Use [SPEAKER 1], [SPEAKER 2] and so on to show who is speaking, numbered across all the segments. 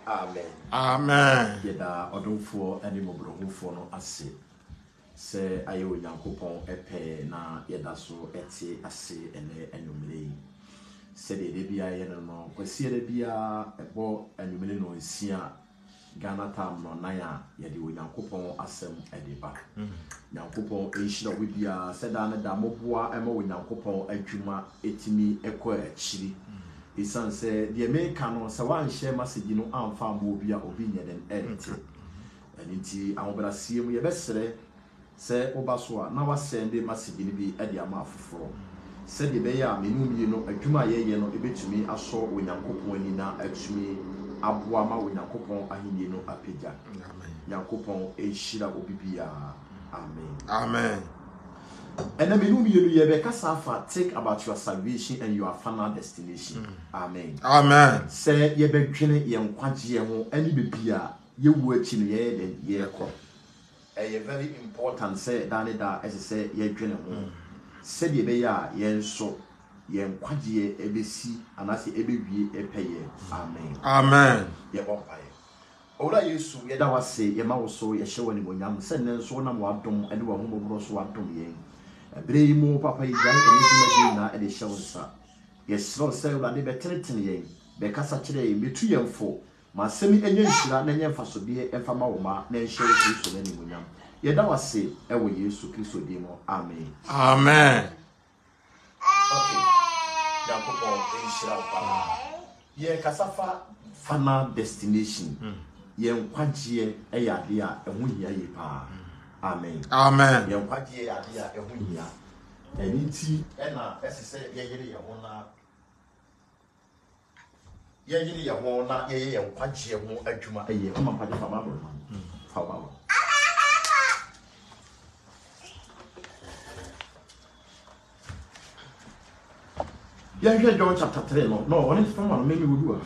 [SPEAKER 1] Amen.
[SPEAKER 2] Amen.
[SPEAKER 1] Yeda odumfo ene mobrohufo no ase. Se ayo Nyankopon epe na yeda so eti ase ene enumle. Se de bia ye no kwasi de bia ebo enumle no nsia Ghana tam no nan a yede Nyankopon asem ediba. Nyankopon ehira we bia se da ne da moboa ema Nyankopon adwuma etimi ekọ akiri. Isan se the American no se wan share message no amfa mo bi a obi nyeden edit. Enti awobra siem ye besere se oba so a na wa send message ni bi e de ama afoforo. Se de be ya menu mi no adwuma ye no ebetumi aso Onyankopon ani na atumi aboa ma Onyankopon ahini no apagya. Amen. Nyankopon ehira obi bia. Amen.
[SPEAKER 2] Amen.
[SPEAKER 1] And then you take about your salvation and your final destination. Amen.
[SPEAKER 2] Amen.
[SPEAKER 1] Say ye be twene ye nkwagye ho ani bebia ye wu achi no ye den ye kɔ. Very important say that as say ye twene ho. Say ye be ya ye nso ye nkwagye ebesi anase ebewie epeye. Amen.
[SPEAKER 2] Amen.
[SPEAKER 1] Ye bompaye. Ola Yesu ye da wase ye ma wo so ye hye wani monyam se nenso na mo adom ane wo homoboro so adom ye. Bremo papa yi jan eni na e de shawsa yesro se ulade betenetene yen be kasa kire yen betu yemfo ma semi enye nhira na enye mfasode emfa ma wo ma na enhye Kristo na nimunyam ye da wase e wo Yesu Kristo di mo. Amen.
[SPEAKER 2] Amen.
[SPEAKER 1] Okay, Yakobo enhira pa ye kasafa final destination ye nkwagye e yade a ehu hia ye pa. Amen.
[SPEAKER 2] Amen.
[SPEAKER 1] Ye nkwagye ade a ehu hia eniti ena esese ye yire ye ho na ye yire ye ho na ye nkwagye ho adwuma eye o mapa de fa ba bro fa ba ba ye hwe John chapter 3 no one is from one me we do.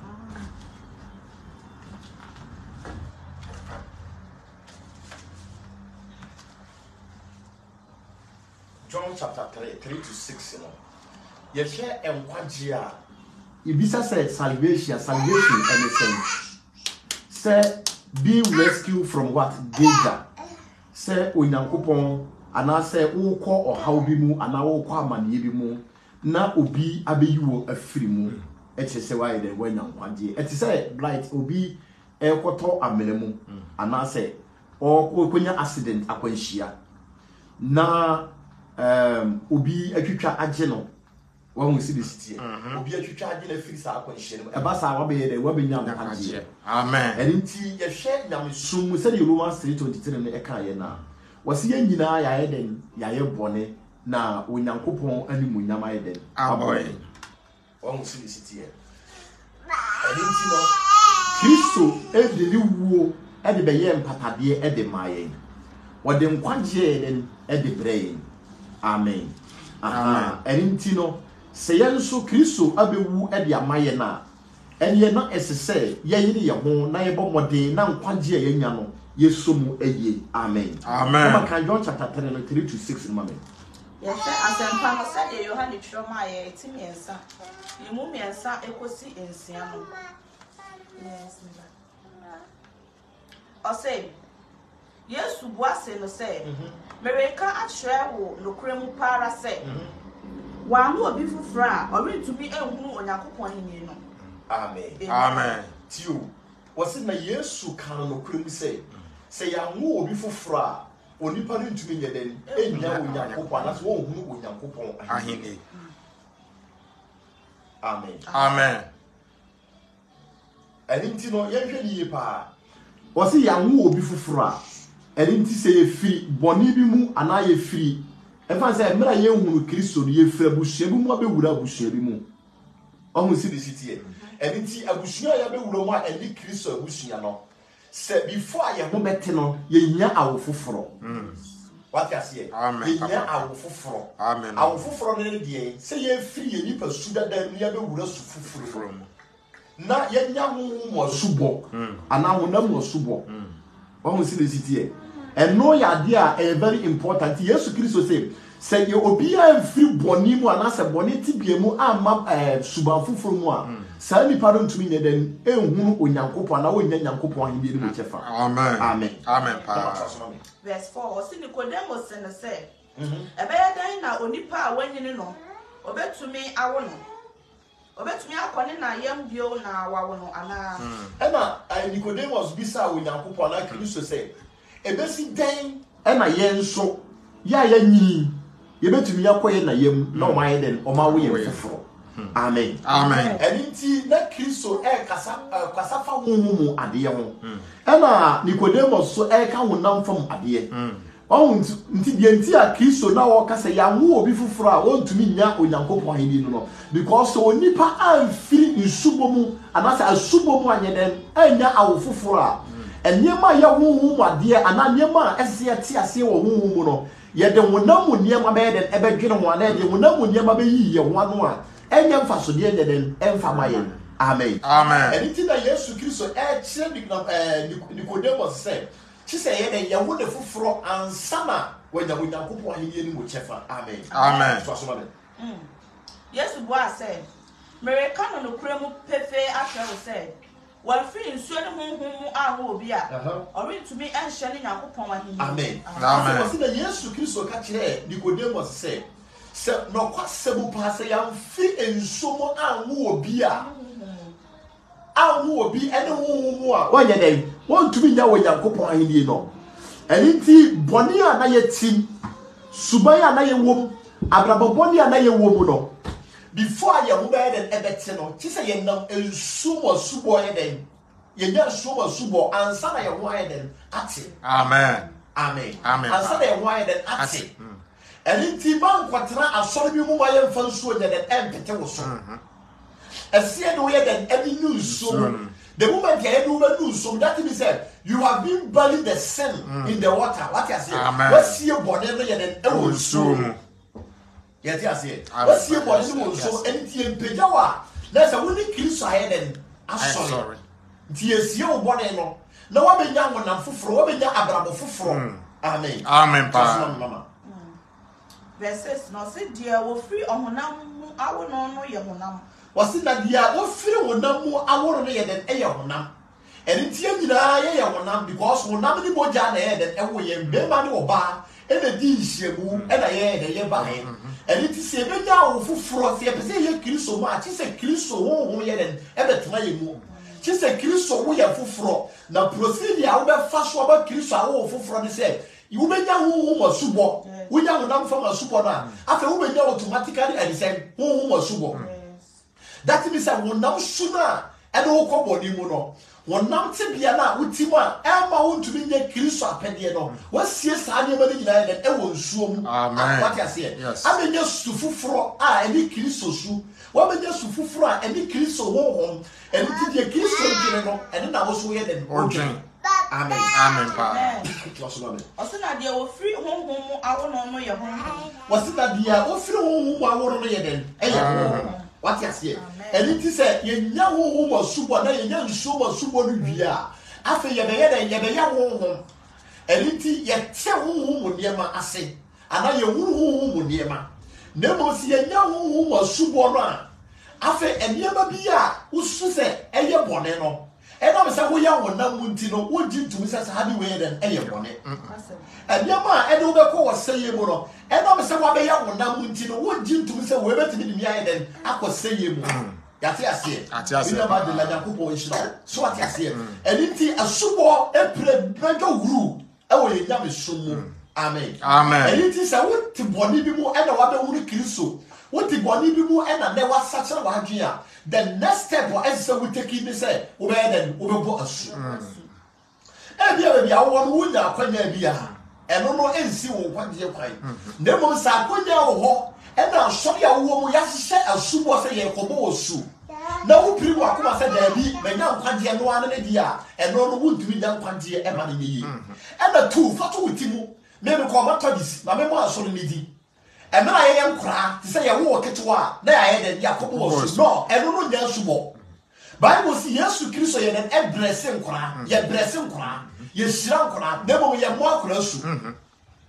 [SPEAKER 1] John chapter 3 to 6, you know. You share and quadria. If this says salvation anything. Say be rescued from what? Danger. Say Onyankopon ana say wo ko ohaw bi mu ana wo ko amane bi mu na obi abeyiwo afiri mu. E che say why the Onyankopon. E say blight obi e koto amene mu ana say o konya accident akwanhia. Na obi atwitwa agye no wa hu si city obi atwitwa agye na firi sa akwanhye no eba sa wa be ye de wa benya nkagye.
[SPEAKER 2] Amen.
[SPEAKER 1] Enti ye hwe nyamesum se de Romans 3:23 no eka ye na wase ye nyina ya ye den ya ye bone na Onyankopon animunyam aye den
[SPEAKER 2] aboy
[SPEAKER 1] wa hu si city ye. Enti no Kristo e de wuo e de be ye mpatade e de maye wo de nkwagye den e de brey. Amen. Enti no se yenso Kristo abewu e de amaye na enye na esese ye yire ye ho na ye bomode na nkwagye ye nya no yesomu eye. Amen.
[SPEAKER 2] Amen.
[SPEAKER 1] Maka John chapter 3 to 6 in moment.
[SPEAKER 3] Yes, asempa no se de Yohane twoma ye timiensa yemu miensa ekosi ensia no. Yes. O say Yesu buase no say mereka atwere wo nokure mu para say wa no obi fufura a orentumi ehunu Onyankopon ni no.
[SPEAKER 1] Amen.
[SPEAKER 2] Amen.
[SPEAKER 1] Tio wase na Yesu kan nokure mu say ya wo obi fufura onipa no ntumi nyeden enya Onyankopon na so wo hunu Onyankopon ahini. Amen.
[SPEAKER 2] Amen.
[SPEAKER 1] Enti no yenhwe ni pa wase ya wo obi fufura enti se ye firi boni bi mu ana ye firi efa se mra ye hunu Kristo no ye fira busua bi mu abewura busua bi mu ohun si city e enti abusua ya bewura mu a eni Kristo abusua no se before ye ho bete no ye nya awofoforo what you say ye nya awofoforo.
[SPEAKER 2] Amen.
[SPEAKER 1] Awofoforo no de se ye firi ye nipa suda da mi abewura su foforo na ye nya ho mo subo ana ho na mo subo ohun si city e. And no idea a very important. Jesus Christ say, Say you obia free boni mu anasa boni tibie mu ama suban fufuru mu a saa nipa don tumi ne den ehunu onyankopon na wonya nyankopon ahemie ni chefa.
[SPEAKER 2] Amen.
[SPEAKER 1] Amen.
[SPEAKER 2] Amen.
[SPEAKER 3] Verse 4 osi Nicodemus se ne say ebeye dan na onipa a wanyini no obetumi awo no obetumi akone na yam bio na wawo no ana
[SPEAKER 1] ena Nicodemus bisa onyankopon na Kristo say ebesi dan ena yenso ya nyini yebetumi yakoye na yam na o maye den o ma wo ye foforo. Amen.
[SPEAKER 2] Amen.
[SPEAKER 1] Enti na Kristo kasa fa honhom ade ye ho. Ena Nicodemus so ka honam fam ade. Nti die nti a Kristo na wo kasa ya ho obi foforo a wontumi nya onyankopon ahedi no because onipa amfiri nsubomu anasa asubomu anyeden anya awo foforo a enyema ya honhom ade ana nyema ese ti ase wo honhom no ye de wonam nyema be den ebedwene ho ana de wonam nyema be yi ye ho ano a enya mfaso de den emfa maye. Amen.
[SPEAKER 2] Amen.
[SPEAKER 1] Enti na Yesu Kristo kire Nicodemus say she say ye ya wo de foforo ansana wanya onyankopon ahedi ni mo chefa. Amen.
[SPEAKER 2] Amen.
[SPEAKER 3] Yesu boa say mereka no kremu pefe ahwe say one free nsuo ne honhom aho obi a orintumi enhye ne nyankopon ahedi.
[SPEAKER 1] Amen.
[SPEAKER 2] Amen.
[SPEAKER 1] So say Yesu Kristo ka kire Nicodemus say no kwasebu pa say ya free nsuo mo aho obi a awo obi ene honhom a wanya den wontumi nya onyankopon ahedi no enti boni a na yetim suban a na yewom abraboboni a na yewom no before ya wo be den ebete no ti say ye nam ensumo subo ye den ye nya subo subo ansa na ye ho ye den ate. Amen. Ansa na ye ho ye den ate enti ban kwatena asori bi mu ma ye mfa nsuo ye den empete wo so esie no ye den any news so the moment you do so that means that you have been buried the sin in the water. What you say? What see you born every year then it will so. Yes, you say. What see you born every so anything pejawa. There's a winning Christ ahead then. I'm sorry. Yes, you born no. No one be young when I'm fufro. What be young Abraham fufro. Amen.
[SPEAKER 2] Mama.
[SPEAKER 3] Verses no say dear will free on honam awo no ye honam.
[SPEAKER 1] Was it that dia wo free honam mu aworo no ye den eye honam. Enti nyina ye honam because honam ni moja na ye den ewo ye mbema ne oba e na di nhyiamu e na ye de ye ba he. Enti se be nya wo fufuro se pese ye Kristo mu a ti se Kristo wo ye den e betena ye mu. Ti se Kristo wo ye fufuro na procedure a wo be fa so ba Kristo a wo fufuro ne se you be nya wo masubo. Wo nya honam fa masubo na afa wo be nya automatically and say wo masubo. That means that one now sooner and all company mono. One now tibia na utima, Emma won't to be near Kristo apediano. What's yes, I never united and I will show. Amen. What I say, yes. I mean, just to fufro, any Kristo shoe. What mean just to fufra, any Kristo home, and it is a Kristo general, and then I was weird and ordering. Amen.
[SPEAKER 3] Also, that they were free home, I won't know your home.
[SPEAKER 1] Was it that they are free home, I won't know your then? What you say? And it is a nya wo mo subo na ye nya nsuo mo subo no bia afa ye be ye den ye be ya wo ho eliti ye te wo mo niema ase ana ye wo mo niema na mo si ye nya wo mo subo no a afa eniema bia usu se eye bone no e na me se wo ya wo na mu nti no wo ji ntumi se sa hadi we den eye bone eniema e de wo be ko wo se ye mo no e na me se wo be ya wo na mu nti no wo ji ntumi se we betimi di mi aye den akose ye mo. Yati ase. We never de la Yakubo ishira. So ati ase. Enti asubo epre bejo wuru. E wo ye nyame sumu. Amen. Enti se wo ti boni bi mu e na wa be wuru Kristo. Wo ti boni bi mu e na ne wa sache wa adwen a. The next step wo e se wo take ni say wo be den wo be bo asu. E bia wo no wo nya akwanya bia. Eno no ensi wo kwagye kwan. Na mo sa akwanya wo ho e na so ya wo mu ya hye asubo se ye kobo osu. Na wo piri wa kuma se dabi menya nkwagye no ane ne dia eno no wuntumi nya nkwagye e ma ne yi e na tu fato wutimu me me ko matodis na me mo asoro ne di e me na ye nkura ti se ye wo ketewa na ya ye de Yakobo wo su no eno no nya subo Bible si Yesu Kristo ye den e blessing nkura ye blessing nkura ye shira nkura na mo ye mo akura su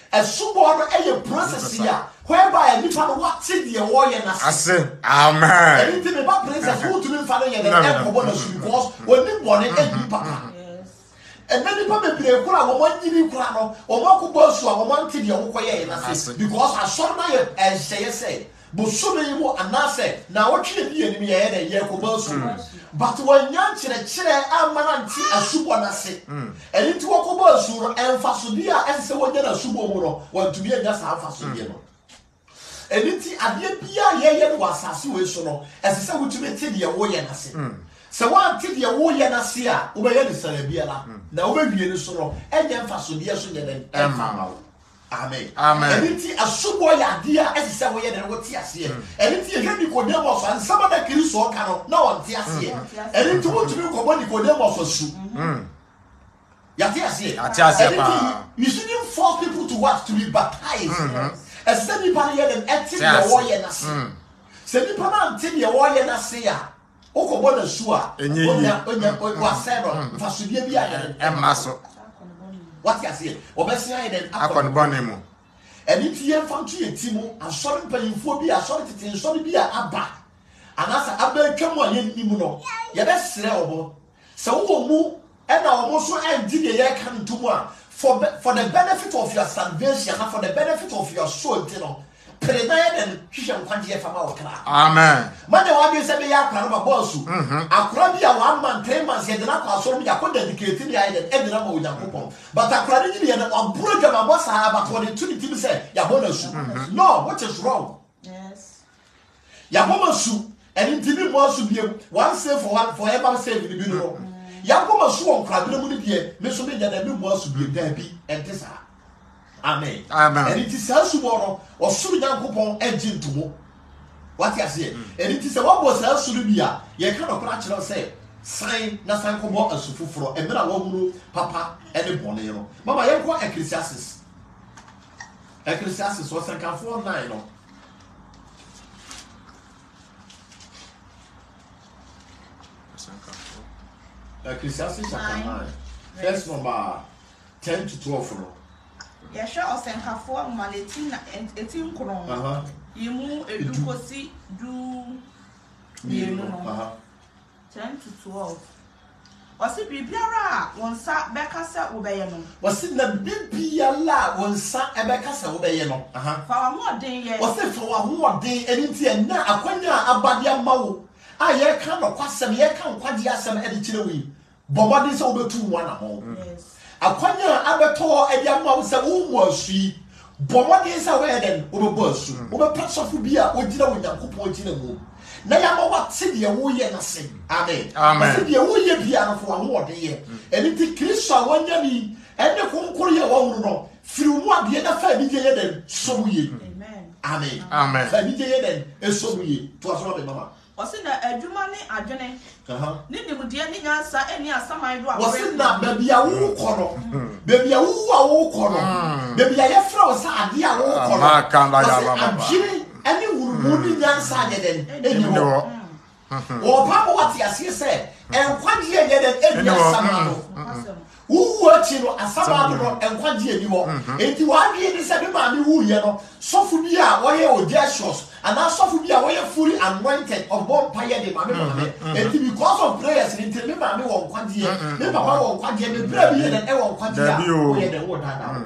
[SPEAKER 1] a subo a process here whereby you can what see the warrior
[SPEAKER 4] I say, amen.
[SPEAKER 1] anything about princess who to be father because when you born it papa. And many people may play a woman giving crano or walk about so a woman to the Okoye because I saw my and say, but so many more and now say, now what should be enemy head and Yakobosu. But when young children, I'm man, a super nasi, and into Okobosu and Fasudia and so on a subo want to be a just half a and it's a dear Pia was a situation as I said, which may take the away and I say. So one take the warrior Nasia, over the Celebiana. Now we be in the sorrow, and then for some years and Amen. Amen. And it's a suboy idea as is away and what he has here. And it's a heavy Codemos and some of the kills or cannot no one tears here. And it's what to do Codemos or soup. Yatia, you shouldn't force people to what to be baptized. As anybody had an active warrior Nasia. Send people until your warrior Nasia. Oko bona sua onya wasero fasubia bia
[SPEAKER 4] emaso
[SPEAKER 1] what you say obesia den
[SPEAKER 4] akon bone mu
[SPEAKER 1] eni tie fantu yetimu asori mpanyimfo bi asori tete nsori bi aba anasa abetwam a yenimu no ye be sere obo se wo mu e na omo so enti de ye kan ntumu a for the benefit of your salvation and for the benefit of your soul you know. Amen. Mane wa bi se be ya akra no boss. Akra bi a 1 month 3 months ye de na kwa so me ya ko dedicate ni ayi de e de na ma Onyankopon. But akra ni ye na obro dwama boss ha but for the two team say ya bona su. No, what is wrong?
[SPEAKER 3] Yes.
[SPEAKER 1] Ya bona su and intimi mo su bi one save for one forever save ni bi no. Ya bona su on kra bi mu ni bi me so me ya da bi mo su bi da bi entisa. Amen.
[SPEAKER 4] Amen.
[SPEAKER 1] And it is also tomorrow or soon Yankopon engine to mo. What you say? And it is a what was else to be here. You cannot natural say, sign Nasanko more as Sufufro, and then I want Papa and the Bonero. Mama, you go Ecclesiastes. Ecclesiastes was a 4:9. Ecclesiastes chapter 9. Verse number 10 to 12.
[SPEAKER 3] Yesha osenkafo ma 18 kron. Yimu edukosi du mienu no. 10 to 12. Wasi bibiara wonsa bekasa obeye no.
[SPEAKER 1] Wasi na bibiara wonsa ebekasa obeye no.
[SPEAKER 3] Fa wa hoden ye.
[SPEAKER 1] Wasi fa wa hoden enti na akwanya abade amawo. A ye kan no kwasem ye kan kwaje asem e de kire wi. Bobodi se obetu nwa na ho.
[SPEAKER 3] Yes.
[SPEAKER 1] Akwanya abeto e dia ma wo se wo mu asui bomode se we den wo be asu wo be pasofo bi a ogira Onyankopon ogira mu na ya ma wate de wo ye na se amen wate de wo ye bia no fo wo de ye eni ti Kristo awanya ni ene konkoro ye wo wuru no firi mu ade na fa bi ye den so mu ye amen
[SPEAKER 4] amen
[SPEAKER 1] fa bi ye den eso mu ye to aso be mama
[SPEAKER 3] Wasi na adwuma ne adwene. Ni nimudie ni nyansa eni asaman do a
[SPEAKER 1] wasi na baby a wo kono. Baby a wo kono. Baby a yefra wo sa ade a wo kono.
[SPEAKER 4] Ma kan la ya baba.
[SPEAKER 1] Adwene eni wurumu ni nyansa den eni wo. Wo pa mo wati ase se enkwaje ye den eni asaman do. Wu achi no asaman do enkwaje eni wo. Enti wa bi ni se be ma mi wu ye no. Sofu bi a wo ye audacious and now sofu bi a wo ye fully anointed of bomb fire de mame mame. Enti because of prayers ni tell me mame wo nkwaje ye. Me papa wo nkwaje me bra bi ye den e wo nkwaje a wo ye den wo dada.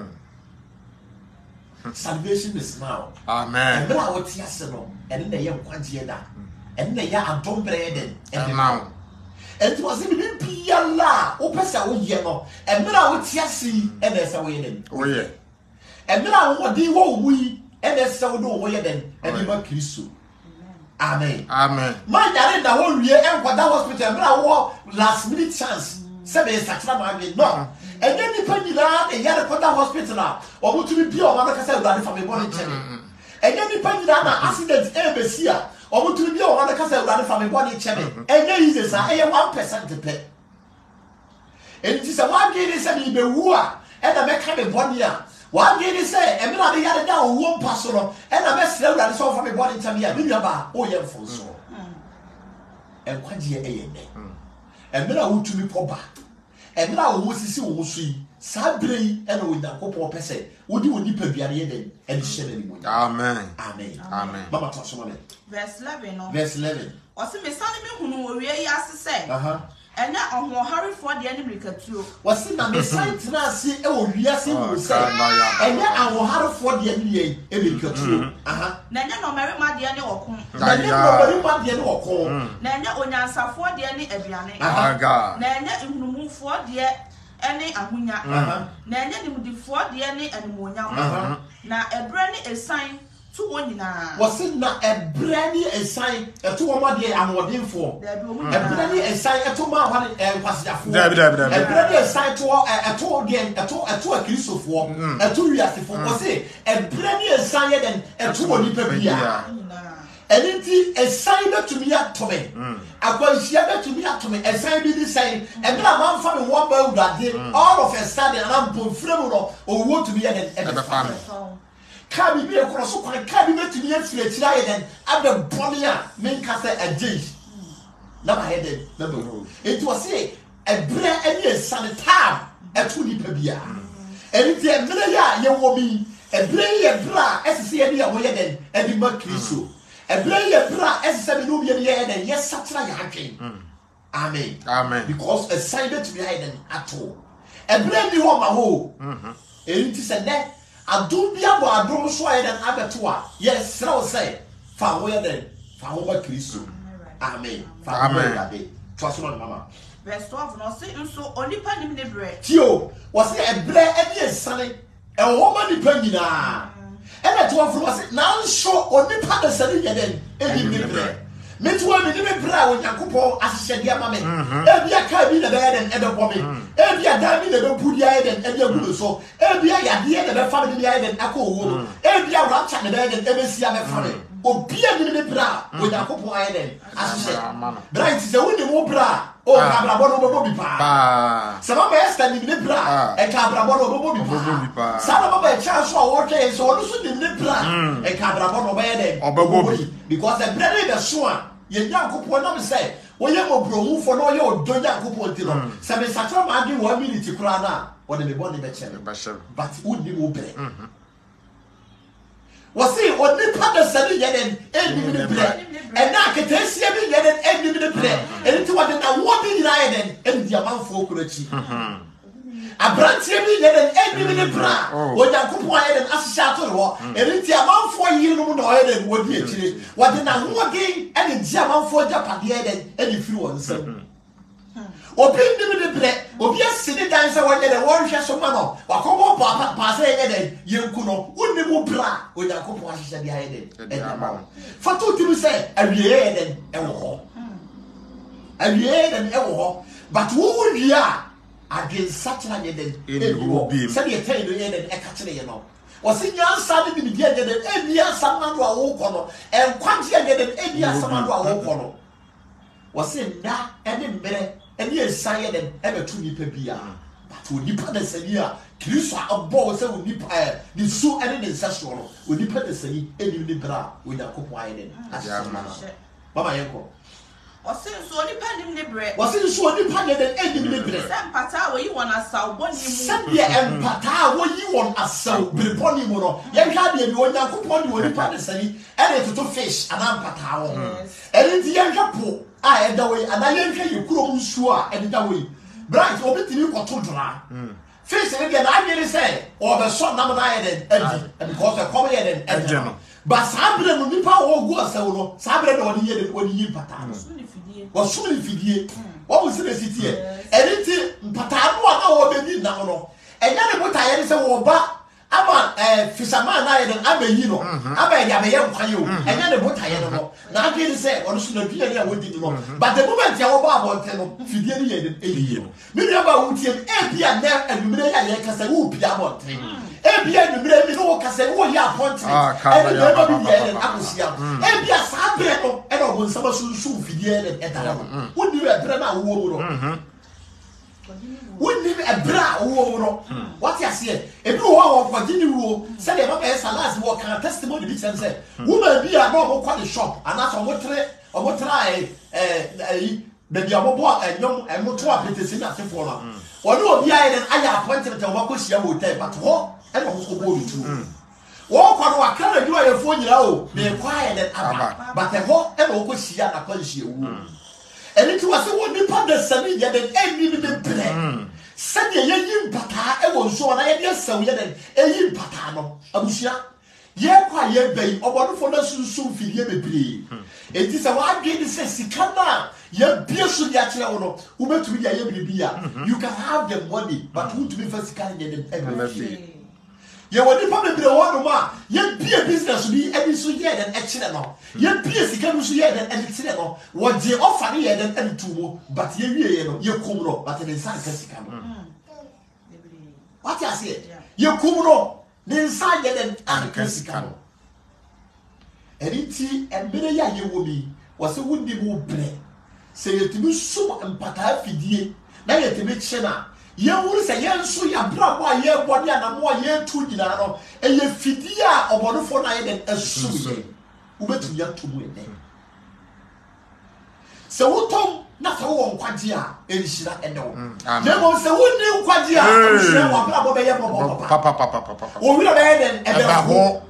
[SPEAKER 1] Salvation is now.
[SPEAKER 4] Amen.
[SPEAKER 1] And now what you say no, and then you nkwaje da. And then ya adom bra den.
[SPEAKER 4] And now
[SPEAKER 1] and it was even Piala, Opesa, O Yeno, and now what you see, and there's a way then.
[SPEAKER 4] oh yeah.
[SPEAKER 1] And now what do we, and there's so no way then, and you might kiss you. Amen.
[SPEAKER 4] Amen.
[SPEAKER 1] My darling, the whole year, and what that hospital, and now last minute chance. 7 years, no. And then you pay me that, and you had a quarter hospital, or would you be pure, one can say that from a body check. And then you pay me that accident, embassy. Or would you be on the castle running from a body check? And then he says, I am 1% to pay. And it is a 1 year, he said, be woo, and I make him a 1 year. 1 year, he said, and then I had down one personal, and I messed up that saw from a body to me, and you about, oh, yeah, for so. And 1 year, and then I would to be proper.
[SPEAKER 2] Emra wo sisi wo so yi. Sa brei e na Onyankopon pese. Wodi woni paduare ye den e de hye na ni mo.
[SPEAKER 4] Amen.
[SPEAKER 2] Amen.
[SPEAKER 4] Amen.
[SPEAKER 2] Mama to so me.
[SPEAKER 3] Verse 11 no.
[SPEAKER 2] Verse 11.
[SPEAKER 3] Ose me sane me hunu wo wie yi ase se. Enya ahoharefo de ani mirikatuo.
[SPEAKER 2] Wasi na me santina ase e wo wiase wo se. Enya ahoharefo de ani ye e mirikatuo.
[SPEAKER 3] Na enya no merima de ani wokon.
[SPEAKER 2] Na enya no merima de ani wokon.
[SPEAKER 3] Na enya onyansafo de ani aduane. Na enya ihunumufo de ani ahunya. Na enya nimdifo de ani animonyam. Na ebre ni esan to wonyina.
[SPEAKER 2] Wasi na ebre ni esan eto wo ma de anodinfo. Ebre ni esan eto ma wa kwasiafo. Ebre ni esan eto akrisofo. Eto wiasefo. Wasi ebre ni esan ye den eto woni pa bia. Eniti esan betumi atome. Akwanhia betumi atome. Esan bi di sai. Ebra man fa me wo ba urade. All of a sudden am pomfrem no owo tumi ye den ebe fa. Ka bi e cross kwa ka bi betumi afiri akira ye den abe bone a menka se agei. Na ba ye den na bo. It was say ebre eni esan tam eto ni pa bia. Eniti emre ya ye wo mi. Ebre ye bra esese ye dia wo ye den edi ma Kristo. Ebre ye bra esese no bi ye den ye satra ya adwen. Amen.
[SPEAKER 4] Amen.
[SPEAKER 2] Because a sign to be hidden at all. Ebre ni wo ma ho. Enti se ne adom bia bo adom so ye den abetoa. Yes, sra say fa wo ye den fa wo ba Kristo. Amen. Amen. Trust mama.
[SPEAKER 3] Verse 12 no say nso onipa nim ne bre.
[SPEAKER 2] Tio, was ebre eni esane e wo ma nipa nyina. Ena to afro was na nso onipa de sane ye den eni ni bre. Metuwa me ni me bre a Onyankopon asese dia ma me. Ebia ka bi na be den e be bo me. Ebia da bi na be pu dia ye den e be agu so. Ebia ya de na be fa me dia ye den akọ owo. Ebia rapcha na be den e be sia me fa me. Obia ni me bra Onyankopon aye den asese. Bright se woni mo bra o kabrabo no bobo bi pa. Sama be esta ni me bra e kabrabo no bobo bi pa. Sama baba e chance o wo twe so no so ni me bra e kabrabo no be den obobo because the bread be so a ye Nyankopon na me say wo ye mo brohu fo no ye odo Nyankopon ti no se me satra ma ade 1 minute kura na o de me body be che but would ni mo bre. Wasi odi pada sani yeden eni mi bre ena ketesia bi yeden eni mi bre eni ti wade na wodi nyina yeden eni dia manfo okurachi abrantie bi yeden eni mi bra Onyankopon yeden asisha to ro eni ti amanfo yiri no mu na yeden wodi akire wade na wodi eni dia manfo japade yeden eni firi wonsem obi ndi bre obi asini dan se wonye de wonhwe so ma no wakobo pa se ye den yenku no wonni mu bra Onyankopon ahihye dia ye den edema fatu timi se awie ye den ewo ho awie ye den ewo ho but wo wia adwen satra ye den ewo se de tay no ye den e ka kire ye no wasi nyansa de bi dia ye den ebia samando a wo kono enkwagye ye den ebia samando a wo kono wasi nda ene mbere eni esaye den ebetu nipa bia but onipa de sani a Kristo abo se onipa ni su ene de sesoro no onipa de sani eni ni bra Onyankopon aye den asema mama yenko
[SPEAKER 3] Osin so onipa nim ne bre
[SPEAKER 2] wasi so onipa de den eni ni bre
[SPEAKER 3] empata wo yi won asaw boni mu
[SPEAKER 2] sabe empata wo yi won asaw bre boni mu no ye hwa de bi Onyankopon de onipa de sani ene toto fish ana empata wo ene ti ye hwa po a edaway anayenhwe yekuro nsuo a edaway bright obetimi kotodra face we get na anyere say o be so nam na yeden edi because the come yeden edi but sabre no nipa wo go asawo no sabre na woni yeden woni yi pata no wo sumli fidie wo bu se sitie editi mpata no na wo be ni nam no enya ne bota yede say wo ba ama fisherman na yeden abayi no abayi abaye nkwaye o enya ne bota yede no na ade say ono so na dua ne a wodi no but the moment ya wo ba abonte no fidie ni yeden eyi no me ne ba wutie bia na anumere ya ye kasa wo bia abonte bia anumere mi no kasa wo ya abonte e ne ba bi yeden akosia bia sabre no e no bon sama sunsun fidie yeden e dara no wodi e dra na wo wo no woni e bra wo wo what you say e bi wo wo kwa gini wo say the mama salas wo kan testimony bi say woman bi a no mo kwa the shop and as o mo try baby abobo enyom emoto apetesi na sefo no woni obi aye den aya appointment o bako hia hotel but ho e no ko bo bitu wo kwa no akara du aye fo nyira o me kwa aye den aba but ho e no ko hia na kwa hia wu eni ti wase wo nipa de sani ye den eni bi bre sani ye yi mpata e wo nso na ye de saw ye den e yi mpata no abusia ye kwa ye bei obodofo na sunsun fidie bebre enti se wa adwe ni se sika na ye bie so ya kire wo no wo betumi ya ye bibia you can have the money but who to be for sika ye dem every ye woni pa bebre wo no ma ye bie business bi edi so ye den e kire no ye bie sika no so ye den e kire no wo je offer ye den e tumo but ye wie ye no ye komro but den san ka sika no what you say ye komro inside them and Cassicano. And it emere ya ye will be was a would be more bread. Say it to be so and pata fidie. Now yet to make chena. Ye will say, yes, so ya bravo, ye body and more year 2 dinaro, and ye fidia or one for night and a suit. Who to young to win them. So what Tom? Not all quadia, and she not know. Never say, what new quadia? Papa. Oh, we are then ever.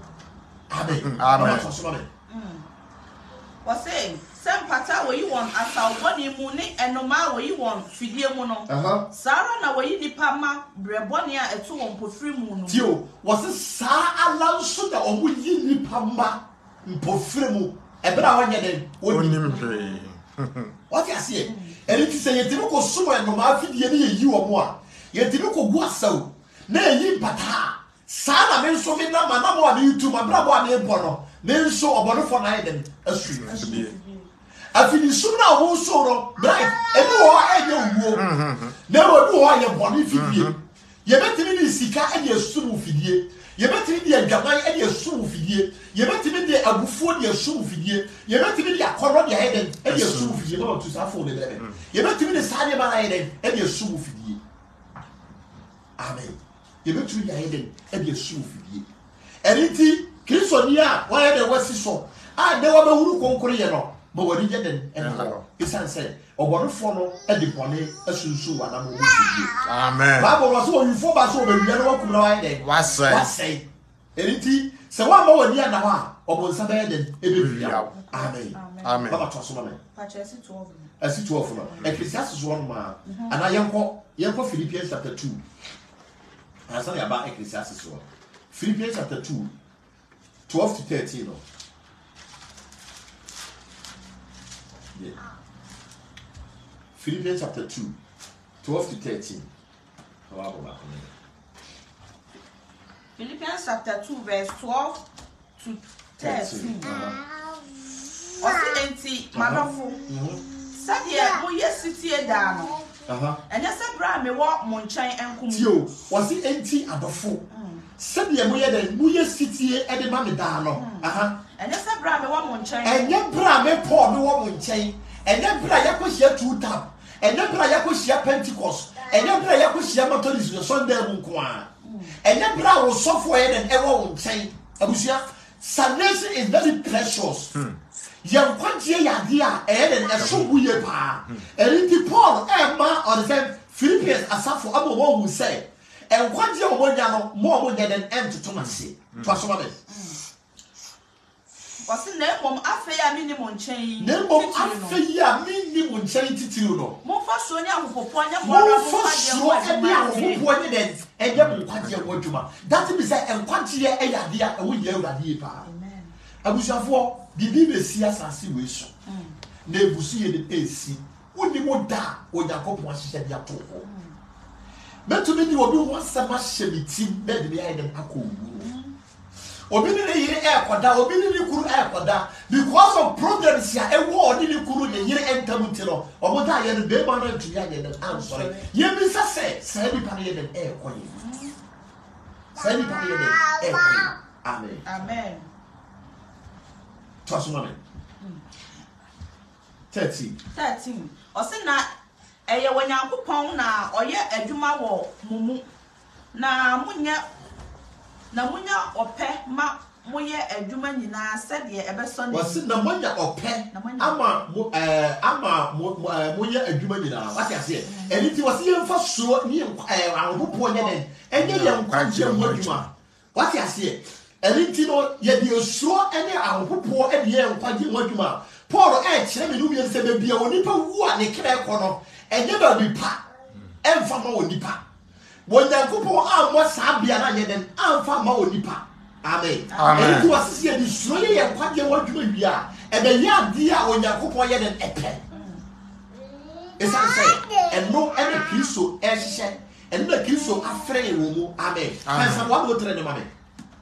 [SPEAKER 2] Amen.
[SPEAKER 3] Was saying, some pata where you want as our body money and no matter where you want, Fidia Mono. Sarah, now where you dipama, Brebonia, and 2 on for free moon.
[SPEAKER 2] Tio, was a Sarah allowed so that on would you nipamba, Pofrimu, and but I want you then. What you say? And it is a yetinuko sumo and no mafi you or more. Yetinuko guaso. Ne yi pata. Sana men so me na manamo ani YouTube ma brabo ani ebono. Men so obono for na eden asri. Afini sumna wo so no bright. Ebi wo enye wuo. Na wo bi wo ye boni fidie. Ye betimi ni sika e de sumu fidie. Ye betimi de adwaman e de sumu fidie. Ye betimi de abufuo de sumu fidie. Ye betimi de akoro de heden e de sumu fidie. No to safo de bebe. Ye betimi de sane ba na heden e de sumu fidie. Amen. Ye betimi de heden e de sumu fidie. Eriti Kristo ni a wa ye de wasi so. A de wa be huru konkore ye no. But what did you then? It's answered. Or what follow a depone as you so and I'm
[SPEAKER 4] Amen.
[SPEAKER 2] Bible was all you for us over the other one could lie. What's say? Anything? So one more near now, or was a bed and Amen. Amen. Baba Tosman. I see 2 of them. Ecclesiastes 1 man. And I am for Philippians chapter 2. I say about Ecclesiastes 1. Philippians chapter 2, 12 to 13. Yeah. Philippians chapter 2, 12 to 13.
[SPEAKER 3] Philippians chapter 2, verse 12 to 13. Enti madofo. Sadia mo yesiti edano. And yes abra me wo mo nchan enkum.
[SPEAKER 2] Tio, was it enti adofo. Sadia mo yesiti ede ma me dano.
[SPEAKER 3] And yes abra me wo mo nchan.
[SPEAKER 2] And ye bra me Paul me wo mo nchan. And ye bra yakohia 2 tap. And ye bra yakohia Pentecost. And ye bra yakohia Methodist Sunday nko a. And ye bra wo sofo e den e wo nchan. Abusia, salvation is very precious. Young quantity idea and a so weird pa. And in Paul, Emma, or the same Philippians, as for other one who say, and quantity of one more than an end to Thomas.
[SPEAKER 3] Was the name of Affair minimum chain?
[SPEAKER 2] Name of Affair minimum chain to you know. More for Sonia who pointed more for Sonia and young quantity of what that is a quantity idea and we yell at the pa. I wish I for the BBC as a situation. Never see the AC. Would be more dark when your couple was shed your toe. But to me, you will do one summer shabby team bed behind an acco. Or be in the air quada, or be in the cool air quada, because of programs here, a war in the cool in the year and Tamutino, or what I had a baby on to young and I'm sorry. You miss a say, Sandy Panny and air coin. Sandy Panny and air coin. Amen.
[SPEAKER 3] Amen. 13. Ose na eye wanyankopon na oye adwuma wo mumu na munya ope ma moye adwuma nyina said ye ebeso
[SPEAKER 2] was na monya ope ama moye adwuma nyina what you say anything was ye mfa so ni ahopopo nye den enye ye nkwaje modwuma what you say anything no ye di osuro ene ahopopo e ye nkwaje modwuma Paul kire me no bi se be bia onipa wu a ne kire ko no enye ba bi pa emfa ma onipa Wonyankopon ammo saa bia na ye den amfa ma onipa amen amen tu asisi ye di suro ye nkwaje wadwuma bia e be ya di a Wonyankopon ye den epe esa say eno ene Kristo ehye eno na Kristo afre wo mu amen Psalm 103 ne mame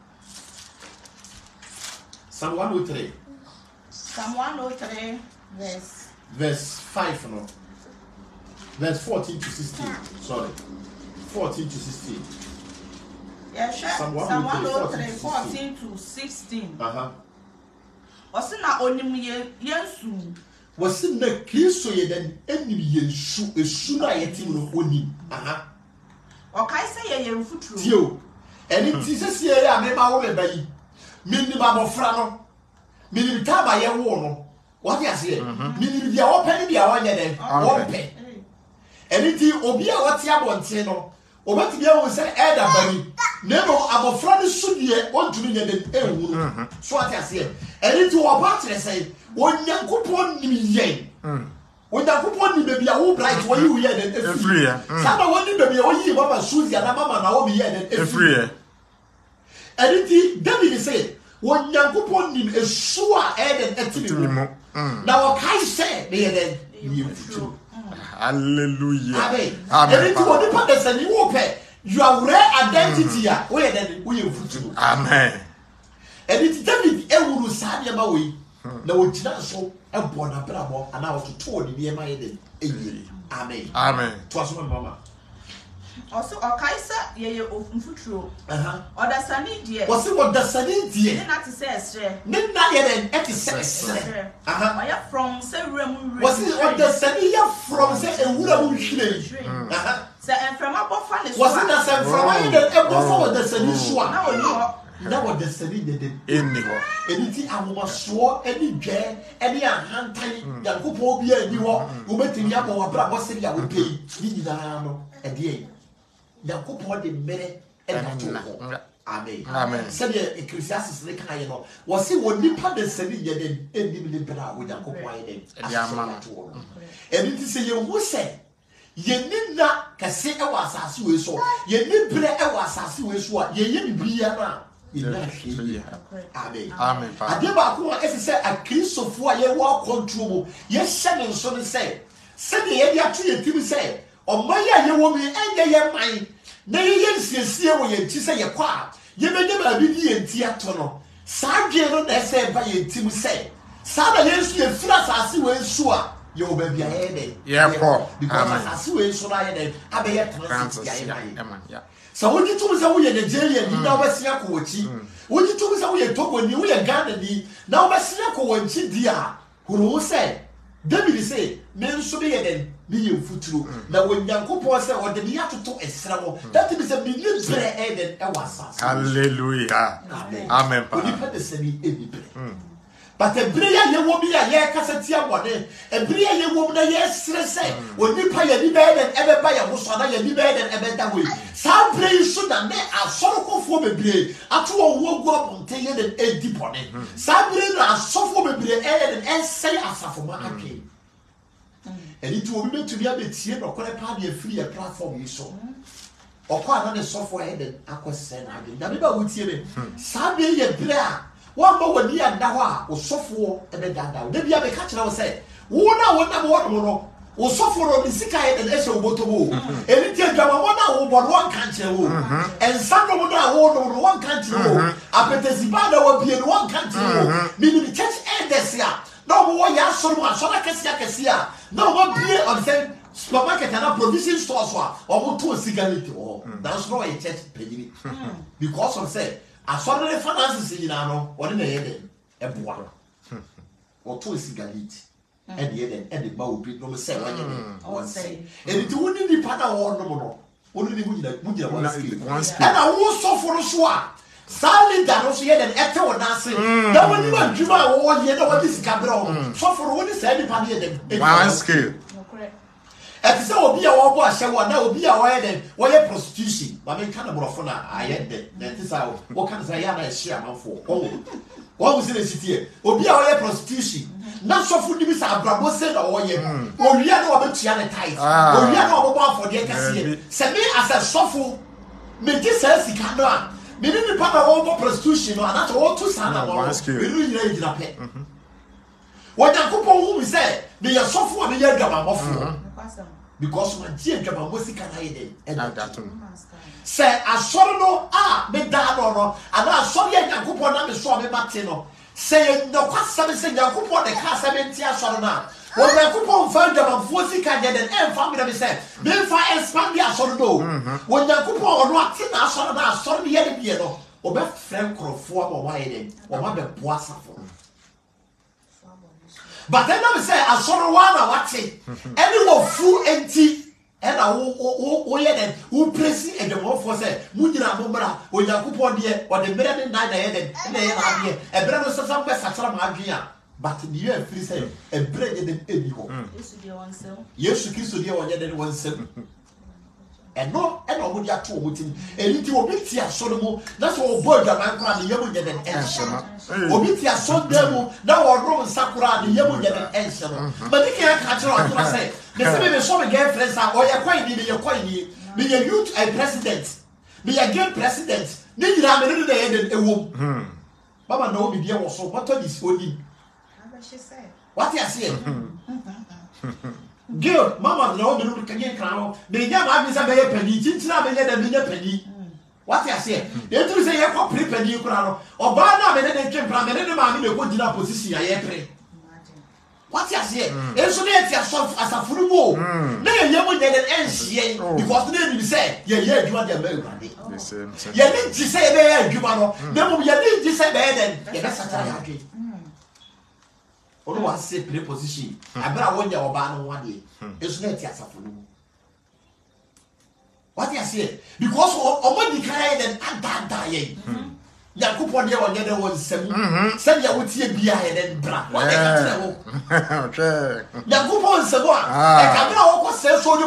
[SPEAKER 2] Psalm 103
[SPEAKER 3] Psalm 103
[SPEAKER 2] verse 5 no verse 14 to 16 sorry 14 to 16.
[SPEAKER 3] Yeah, sure. Psalm 103, 14 to 16. Wasina onim yensu.
[SPEAKER 2] Wasina Kristo ye den enim yensu esu na yetim no onim.
[SPEAKER 3] Okay say ye yemfutru.
[SPEAKER 2] Tio. Eni ti sese ye a me ma wo me bayi. Minim abofra no. Minim taba ye wo no. What you say? Minim dia wo peni dia wo nye den. Wo pe. Eni ti obi a wote abonte no. Obati bia wo say elder bani nemo abofra ne sudie ontumi nya den ehunu so ati ase eni ti wo ba kire say Onyankopon nim yen Onyankopon nim bia wo bright wo yi ye den efri sama woni bia wo yi mama suzi na mama na wo bi ye den efri eni ti David say Onyankopon nim esu a eden etimi na wo kai say be ye den yimfutu
[SPEAKER 4] Hallelujah.
[SPEAKER 2] Amen. Amen. Your rare identity, where then we have
[SPEAKER 4] Amen.
[SPEAKER 2] And it's David Ewuru Sanya Maui. Now, it's not so a born a bravo, and I was told in my head. Amen.
[SPEAKER 4] Amen.
[SPEAKER 2] Twas my mama.
[SPEAKER 3] Also, a Kaiser, ye of Futuro. Or the sunny dear.
[SPEAKER 2] Was it what the sunny dear?
[SPEAKER 3] Not to say,
[SPEAKER 2] Midnight and exercise.
[SPEAKER 3] I am from Serum.
[SPEAKER 2] Was it what the sunny from say a woman shilling?
[SPEAKER 3] Sir, and from up of funny.
[SPEAKER 2] Was it the same from I ever forward the sunny swan? Now what the sunny did anything I was swore any jay, any hand time, Yanko be a new one, who met in Yabo, Bravo City, I would pay. At the end. Yanko de mere and Amen. Amen. Said Ecclesiastes like I know. Was it what nipa de sedi ye den enim le bra with Yanko den. And it is a you who say ye ni na kase e wa asase we so ye ni bre e wa asase we so ye ye bibia na Amen.
[SPEAKER 4] Amen.
[SPEAKER 2] Adeba ko ese say a Christopher ye wa control ye hye nso ne say said ye dia to ye tim say Omaya ye wo mi enye ye man na ye nsiesie wo ye nti se ye kwa ye benye ba bi di enti ato no saa dwe no na se ba ye ntim se saa ba ye nsu ye fira saase we nsu a ye wo ba bia ye de
[SPEAKER 4] ye ko
[SPEAKER 2] because saase we nsu na ye de abe ye transit ya ye man so wo gitu se wo ye Nigeria ni na wo sia ko wachi wo gitu se wo ye Togo ni wo ye Ghana ni na wo sia ko wanchi dia huru se David say me nsu be ye den me futuro na Onyankopon say o de me atoto esra wo that means say me ni bre eden e wasasa
[SPEAKER 4] hallelujah amen pa
[SPEAKER 2] odi pa de se ni e bre but e bre ya ye wo bi ya ye kasati abode e bre ya ye wo na ye esre say oni pa ye ni be eden e be ba ya wo so na ye ni be eden e be da we sa bre so na me asorokofo bebre ato wo gu aponte ye den e di bone sa bre na asofo bebre e eden e say asafo ma atwe and it will be to be able to see no party a free platform you saw. Or quite another software headed Aquasena. Never would see me. Sabi ye bra. One more when ye and Nawa or software and then down. Maybe I may catch and I will say, one or software on the sick head and SO Botobo. And it is one country. And some of them one country. Apetezibada will be in one country. Meaning the church end this year. No more ya so na kesia no more be on say supermarket and provision stores or to cigarette or that's not a church pay because of say as far as finances in no or in the head e boa or to cigarette and the head and the ba obi no say one say and it wouldn't be part of one no only the mujira one skill and I was so for so Sally that also had an actor or dancing. That when you were Juma or you know what this cabro. So for what is anybody
[SPEAKER 4] One skill.
[SPEAKER 2] And so be a war shower now be aware that why prostitution. But I kind of more I had that is how what can I share for. Oh, what was in the city? Or be aware prostitution. Not so food is a bravo said or ye. Or we are no about Tianite. Or we are no about for the Cassia. Send me as a sofu. Make this as he cannot. Meaning the papa over prostitution or not all to Sana or really up it. What a couple who said, they are so for the young of because my dear Gabba was the and that say, I saw no, make that or and I saw the young couple on the swami Martino. Say, no, what's something young couple the Casabentia Sorona. When the couple found them on Fosica and family said, then fire expand the Asordo. When the couple or not in Asorona, saw the other piano, or best friend crop form or wide or what the boassa for. But then I say, I saw one, what's it? Anyone full empty. And I who press and the more for say, Mudina Mumbra, when you coupon here, or the middle night ahead, and they are here, a brand of some best at some idea. But the year free say, a bread in the ego. Yes, you kiss to the one that one seven. And no, and I would have to with him. And it will be Tia Solomon, that's all boy that I'm crying the young and answer. Obitia son demo, now or Roman Sakura, the young and answer. But they can't catch on to say. The same some girlfriends are or you're quite near your coin, be a youth a president, be a gay president, need to have a little day and a womb. Mama no be there was so what is holding. What you say? Girl, Mama no be looking again crown. The young man is a very penny, Chinchilla penny. What you say? They do say you can prepare you crown. Or Bana, and then came from another man in a good position. I pray. What you say? And so let yourself as a full move. Then you would get an NCA because then you say, yeah, you want the American. You need to say, there, you know, then you need to say, then, that's a try. Only one say preposition. I better win your ban one day. It's not as a full move. What you say? Because what the kind and that dying. Yakupon there one other was send you would see behind and bra. What okay. Yakupon Sabo. I can now say so you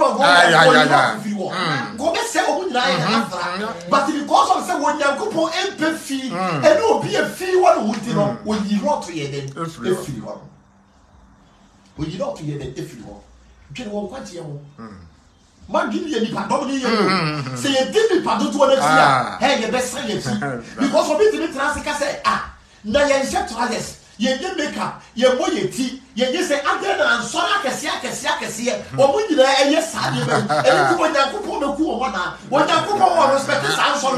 [SPEAKER 2] go say but because of some one Yakupon empathy and no be a fee one would you know when you not to hear them if you want. When you not to hear them if you want. You can walk what you man give you pardon you say you give me pardon to one hey you best say because of it me transika say na you set toilets you dey makeup you boy you tea you say agena and so akese o mu nyina eye sa de be e ku Onyankopon be ku o na Onyankopon o respect sa so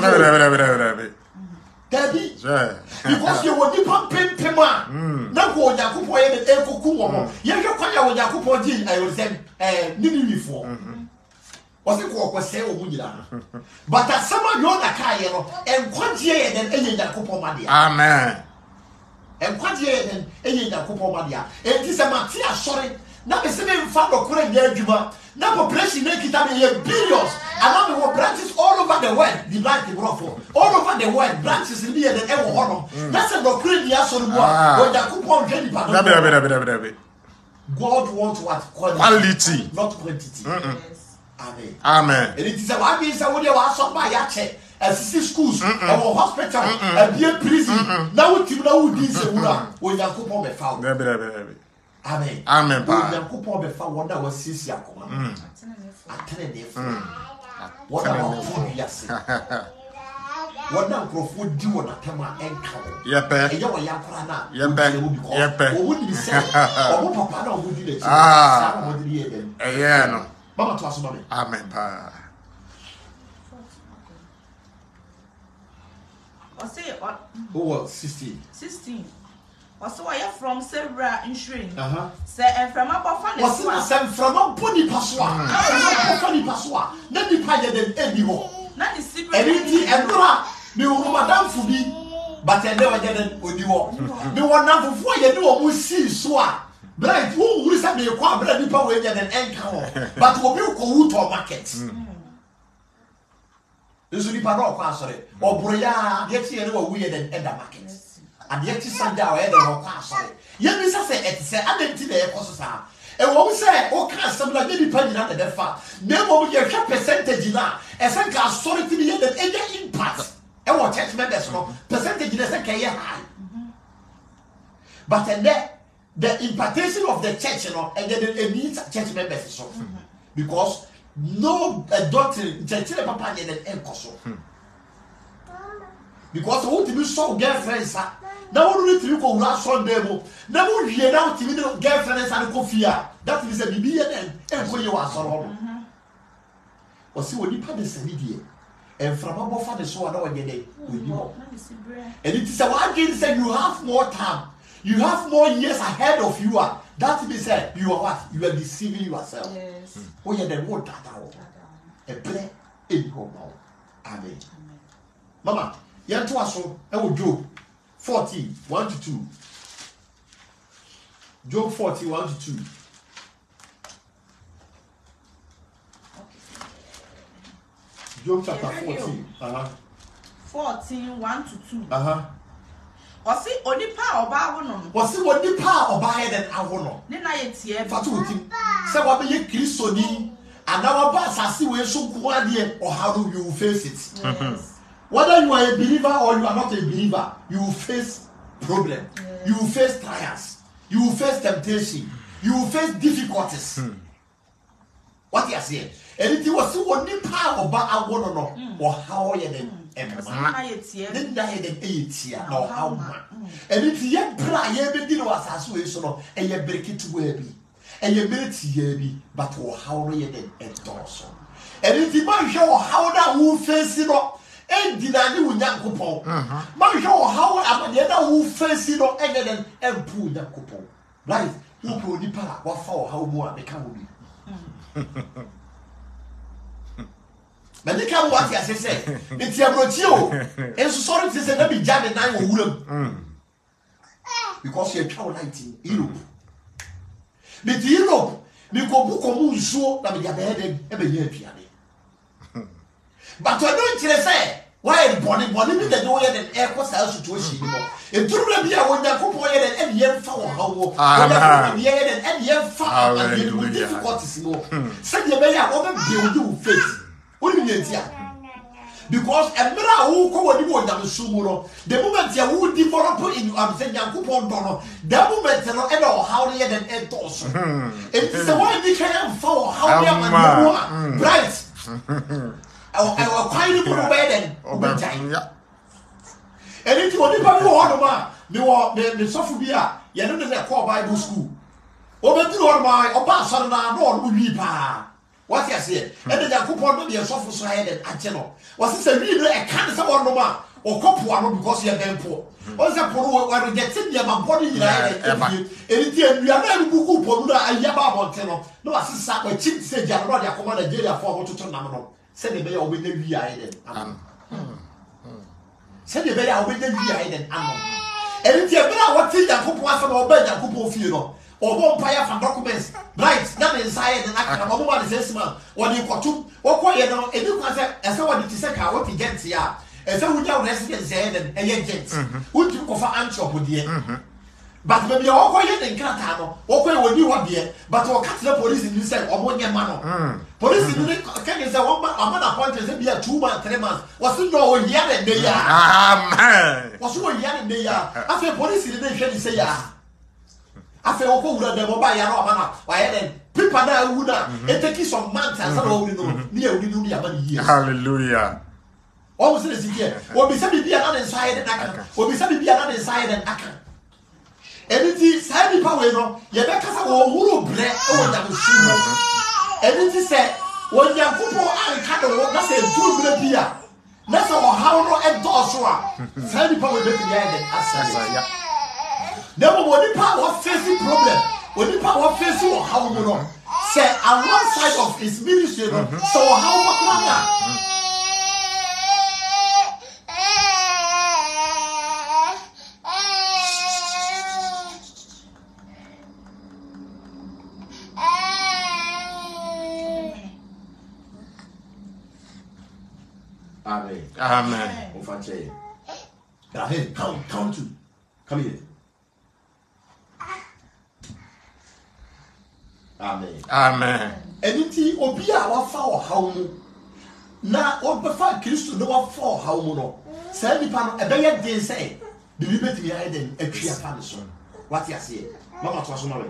[SPEAKER 2] Debbie, because you were deep on Pima. Now, Onyankopon e ku ku o you kwanya Onyankopon din I will say nini before. Was it what say but as someone know that car, and quantity and any Yakupomadia.
[SPEAKER 4] Amen.
[SPEAKER 2] And quantity and any Yakupomadia. And this a Matia, sorry, not the same father couldn't get you up. Now, population make it billions, and now there were branches all over the world, the black the Ruffle, all over the world, branches in the and ever honor. That's a doctrine, yes, or what Yakupon Jenny. God wants what
[SPEAKER 4] quality,
[SPEAKER 2] not quantity. Amen.
[SPEAKER 4] Amen.
[SPEAKER 2] And it is a one piece of what you are some by yache, as schools, or hospital, and be a prison. Now, you know, this is when Yakupon be found. Amen.
[SPEAKER 4] Amen.
[SPEAKER 2] Yakupon be found one that was Sisia. What about food? Yes. What now, Crawford do on a camera and cow? Yep, and you are Yakrana. Yep, or wouldn't be said, or Papa, no, would you?
[SPEAKER 4] Yeah,
[SPEAKER 2] Mama to us, mommy.
[SPEAKER 4] Amen.
[SPEAKER 3] I say what?
[SPEAKER 2] Oh, 16.
[SPEAKER 3] 16. Also, I am from Sebra in Shrine. Say, and from up of
[SPEAKER 2] was sent from a body passoir. Funny passoir. Let me pay them anymore.
[SPEAKER 3] Not the secret.
[SPEAKER 2] And Madame Fubi, but I never get it with you all. The one number 4 you know we see soa. Bright who is at me a quite bloody power and anchor, but will be go to market. nso nipa na ọkọ asọrọ ọbụrụ ya adịẹ ti yẹ ne wọ wuye den ẹda market adịẹ ti sanda ọ yẹ den ọkọ asọrọ yẹ bi sẹ ẹti sẹ adịẹ na ẹkọ so saa ẹwọ mu sẹ ọka asẹm na yẹ nipa nyina na ẹbẹfa na emu mu yẹ hwẹ percentage na ẹsẹ nka asọrọ ti ni yẹ den ẹyẹ impact ẹwọ church members no percentage na ẹsẹ nka ẹyẹ high but the impartation of the church and then it needs church members so because no doctrine church papa and then so because who to be so girlfriends now we need to go last Sunday mo now we hear now to be girlfriends and go fear that is a bibi and go you are so or see what you pay the media and from above for the so I know when you and it is a one thing say you have more time. You have more years ahead of you. That means you are what? You are deceiving yourself.
[SPEAKER 3] Yes.
[SPEAKER 2] Oh, yeah, the word that a play in your mouth. Amen. Mama, you are to us. I will Job 40, 1 to 2. Job 40, 1 to 2. Job chapter 14.
[SPEAKER 3] 14, 1 to 2.
[SPEAKER 2] Wasi
[SPEAKER 3] onipa oba wono.
[SPEAKER 2] Wasi onipa oba he den awono.
[SPEAKER 3] Ne na ye tie.
[SPEAKER 2] Fatu utim. Se wa be ye Kristoni ana wa ba asase we so ko ade or how do you face it?
[SPEAKER 3] Yes.
[SPEAKER 2] Whether you are a believer or you are not a believer, you will face problem. Yes. You will face trials. You will face temptation. You will face difficulties. What you saying? Anything was so onipa oba awono no or how ye den then die then 8 years no how man and if ye bra ye be di no asaso we so no e ye break to we bi e ye merit ye bi but wo how no ye den endorse and if you man show how that who face no e di na ni wo nyankopon man show how abade that who face no e ye den empu nyankopon right who pro ni para wa fa how mo a meka wo bi but they can't watch as I say. It's your brother. And so sorry to say, let me jam and I will. Because you're travel in Europe. But Europe, because book of moon so that we have headed every year. But I don't say, why bonnie means that no other than air cost our situation. It took me a wonderful point and every year for how and year far and difficulties more. Send your way out of the you face. Because a mirror who come on the moment you would develop in Yankupon Dono, the moment you know how they had an end also. It's the one we can follow how they are bright. I will find you bed and time. And it's only the Sophia, you know, the core Bible school. Over to my Opa no we pa. What you say? And the Yakupon be a soft side and Acheno. Was this a real a cancer or no man or couple because you are very poor? What's the poor one getting your body in and we are never who Pola and Yaba Monteno? No, I said, my chief said, Yamaria command Nigeria for to Tonamano. Send the mayor with the VI. Send the mayor with the VI and and if you are what thing Yakupo from or bed Yakupo Fino. Or vampire from documents, right? Not inside and I can over the assessment. When you got to, or quiet now, and you can say, and so what did you say? What he gets here, and so we don't residents and agents. Would you go for answer with you? But maybe you're all quiet in Catano, or where would you want here? But we'll catch the police in this or 1 year man. Police in the can is a 1 month, a man appointed to be a 2 months, 3 months. Was it no year and they are? Was you a year and they are? After police in the nation, say, yeah. After all, the mobile Yamana, why then people now would not take some months and some near years.
[SPEAKER 4] Hallelujah.
[SPEAKER 2] What was this here? Will be somebody be another side and Akan, will be somebody be another side and Akan. And it is Sandy Powell, Yabaka or bread over the and it is said, when young people are cattle, that's a good beer. That's all how no and Dorsua. Sandy Powell looking at it. Never when the power facing problem, when the power facing how you know, say on one side of his ministry, so how much
[SPEAKER 1] Amen.
[SPEAKER 4] Amen.
[SPEAKER 1] Ufache.
[SPEAKER 2] Amen. Count to. Come here.
[SPEAKER 1] Amen.
[SPEAKER 4] Amen.
[SPEAKER 2] Anything obia wa fa o hawo na obefa Kristo no wa fa o hawo no. Say nipa no ebeye den say the liberty ya den atwi afa ne so. What you say? Mama to so no.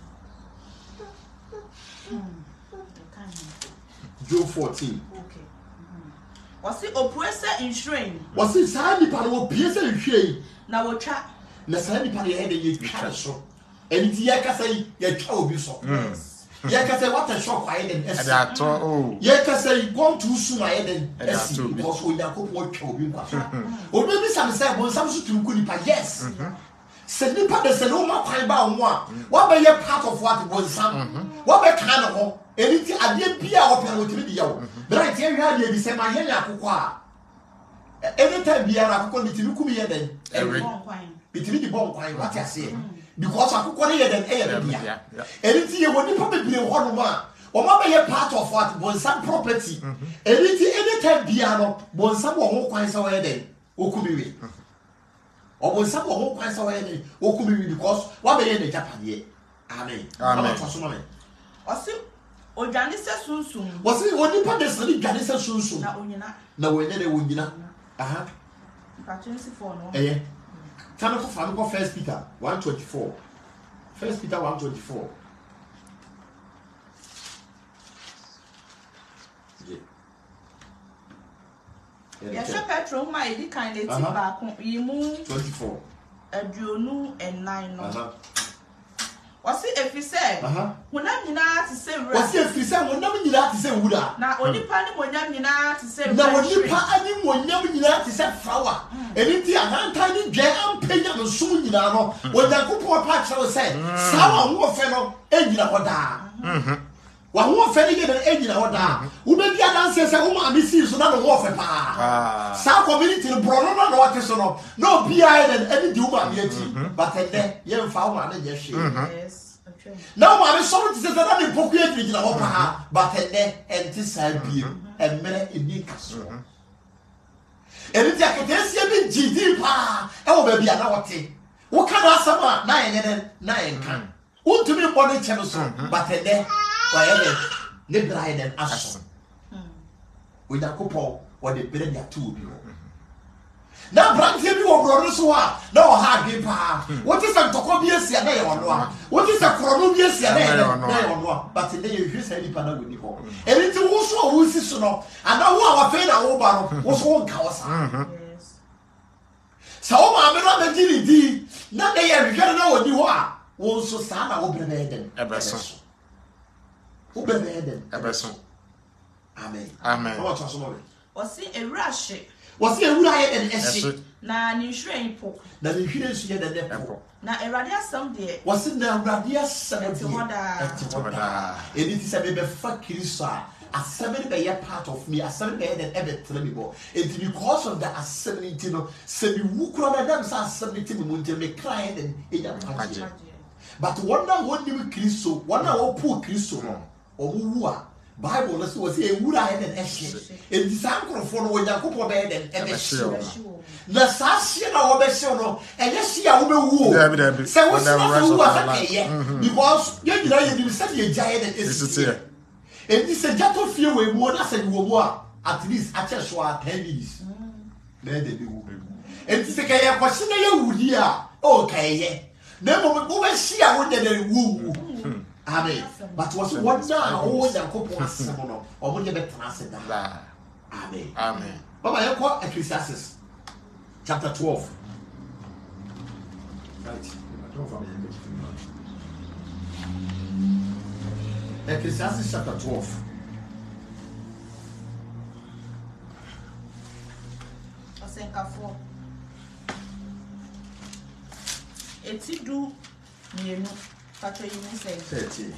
[SPEAKER 2] Job 14.
[SPEAKER 3] Okay. Was it oppressor in shrine?
[SPEAKER 2] Was it say nipa no obie say hwe
[SPEAKER 3] Na wotwa.
[SPEAKER 2] na say nipa no ya den ye twa so. Anything ya ka say ya twa obi so. Yeah, can say what a shock I didn't see. Yeah, can say go too soon I didn't see because we are going to kill you. Or maybe some say, well, some to good, yes. Said the partner said, oh, my time by one. What by your part of what was some? What by kind of home? Anything I didn't be out with video. But I tell you, I did say my yellow. Anytime we are going to look me then, every between the bomb, what I say. Because I could hear them area. Anything you would probably be one man, or maybe part of what was some property. Anything anytime piano was someone who quite so then, who could be. Or was someone who quite so then, who could be because what may in Japan yet. Amen. Amen.
[SPEAKER 3] Was it or Janice soon?
[SPEAKER 2] Was it only part of the Janice soon? No, we never would not. Aha.
[SPEAKER 3] Patricia for no.
[SPEAKER 2] Eh. Time for Family 1 Peter 1:24. 1 Peter 1:24.
[SPEAKER 3] Yes, petrol my the kind of back you move
[SPEAKER 2] 24.
[SPEAKER 3] Aduonu and 9. Was it if you say, when I'm not to say,
[SPEAKER 2] was it if you say, when I'm not to say, Wuda?
[SPEAKER 3] Now, only Panny when I'm not to say,
[SPEAKER 2] now, when you pan, when you're not to say flower, and if you are tiny jam, pay them soon, you know, when the couple of parts I was saying, Sour warfare, and you know, one more felly and engine or down. Who may be an answer, say, oh, I see so not a warfare. Some community, brother, no what no PI and any human yet, but then you found one, yes,
[SPEAKER 3] yes.
[SPEAKER 2] Now, I'm sorry to say that I'm hypocrite in our but then and this I be and men in the castle. And if you can see me, GD, oh, baby, I know what thing. What can I say? 9 can. Who to me, body channel, but then. They blind and ask with a couple or the bread their 2 people. Now, Brandy, you are brothers who are no hard game. What is a Tokobias or one? What is a Chronobias or one? But today you say any panel with Nico. And it's also who is so and now our friend over was one cause. So, I'm not a GD. Now they are getting know what you are. Also, Sana open them. Amen.
[SPEAKER 4] Amen.
[SPEAKER 3] Was it a rush?
[SPEAKER 2] Was it a rush and a
[SPEAKER 3] na ni shrine po.
[SPEAKER 2] Na ni hwire nsu ye dede po.
[SPEAKER 3] Na Erade asam de.
[SPEAKER 2] Was na Erade asam de.
[SPEAKER 3] Eti hoda.
[SPEAKER 2] Eni ti se be fa Kristo a asem be ye part of me, asem be ye ebe tell me bo. Eti because of the assembly no, se bi wukro na dem sa assembly me mu nte me cry den eja paje. But one na won ni Kristo, one na wo pu Kristo no. Owu a Bible let's was a wura head and ehye. Enti sa nkrofo no wo Yakobọ be den ebe hye. Na sa hye na wo be hye no, enye hye a wo be wu o. Se wo se na wu a ka ye. Because ye dira ye bi se ye jaye den esi. Enti se jato fie we mu na se wo mu a at least a che so a 10 years. Na de bi wu. Enti se ka ye kwose na ye wudi a o ka ye. Na mo be hye a wo de wu. Amen. But was one now always a couple of similar or would you bet that? Amen.
[SPEAKER 4] Amen.
[SPEAKER 2] But I call Ecclesiastes chapter 12. Right. Ecclesiastes chapter 12.
[SPEAKER 3] Eti du mienu. Pato you say
[SPEAKER 2] 30.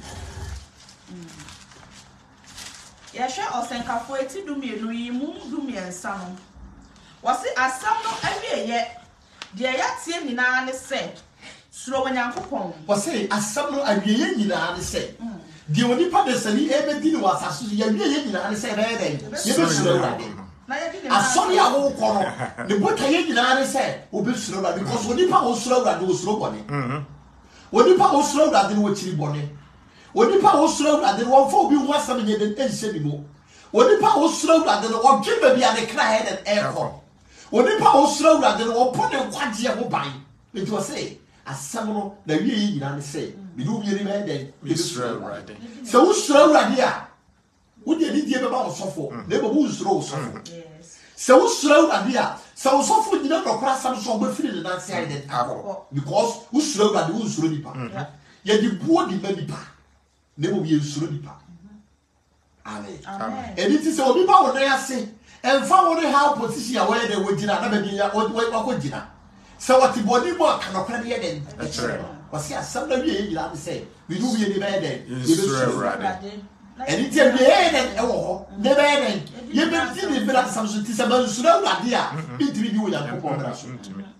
[SPEAKER 3] Yesha osenkafo eti du mienu yi mu du miensa no. Wose asam no awie ye de ya tie nyina ne se suro wanyankopon.
[SPEAKER 2] Wose asam no awie ye nyina ne se de oni pa de sani e be di ni wasase ya wie ye nyina ne se be den ye be suro wade. asɔre a wokɔ no ne botaeɛ nyinaa ne sɛ wobɛsuro Awurade because onipa a wosuro Awurade wosuro bɔne onipa a wosuro Awurade no wɔkyiri bɔne onipa a wosuro Awurade no wɔmfa obi ho asɛm nyɛ den ɛnhyɛ ne mu onipa a wosuro Awurade no wɔdwe baabi a ne kra yɛ den ɛkɔ onipa a wosuro Awurade no wɔpɔ ne nkwagyeɛ ho ban nti wɔ sɛ asɛm no na wie yi nyinaa ne sɛ mede wobiɛ ne bɛyɛ den yɛbɛsuro Awurade sɛ wosuro Awurade a wode anidie bɛba wo sɔfo na mmom wonsuro wo sɔfo sɛ wosuro Awurade a sɛ wo sɔfo nyina nɔkora asɛm so ɔbɛfiri ne nanse ayɛ den akɔ because wosuro Awurade wonsuro nipa yɛde buo de ma nipa na mmom yɛnsuro nipa amen ɛni ti sɛ obi ba wo nan ase ɛmfa wo ne ha position a wɔyɛ dɛ wɔgyina na baabi wakɔgyina sɛ wɔte bɔne mu a kanɔkora ne yɛ den wɔse asɛm na wie yɛ nyinaa ne sɛ mene wie ne bɛyɛ den yɛbɛsuro Awurade ɛni ti wie yɛ den ɛwɔ hɔ ne bɛyɛ den yɛbɛdi ne mmira nsɛm so ti sɛ mansuro Awurade a mentumi bi wɔ Nyankopɔn mmara so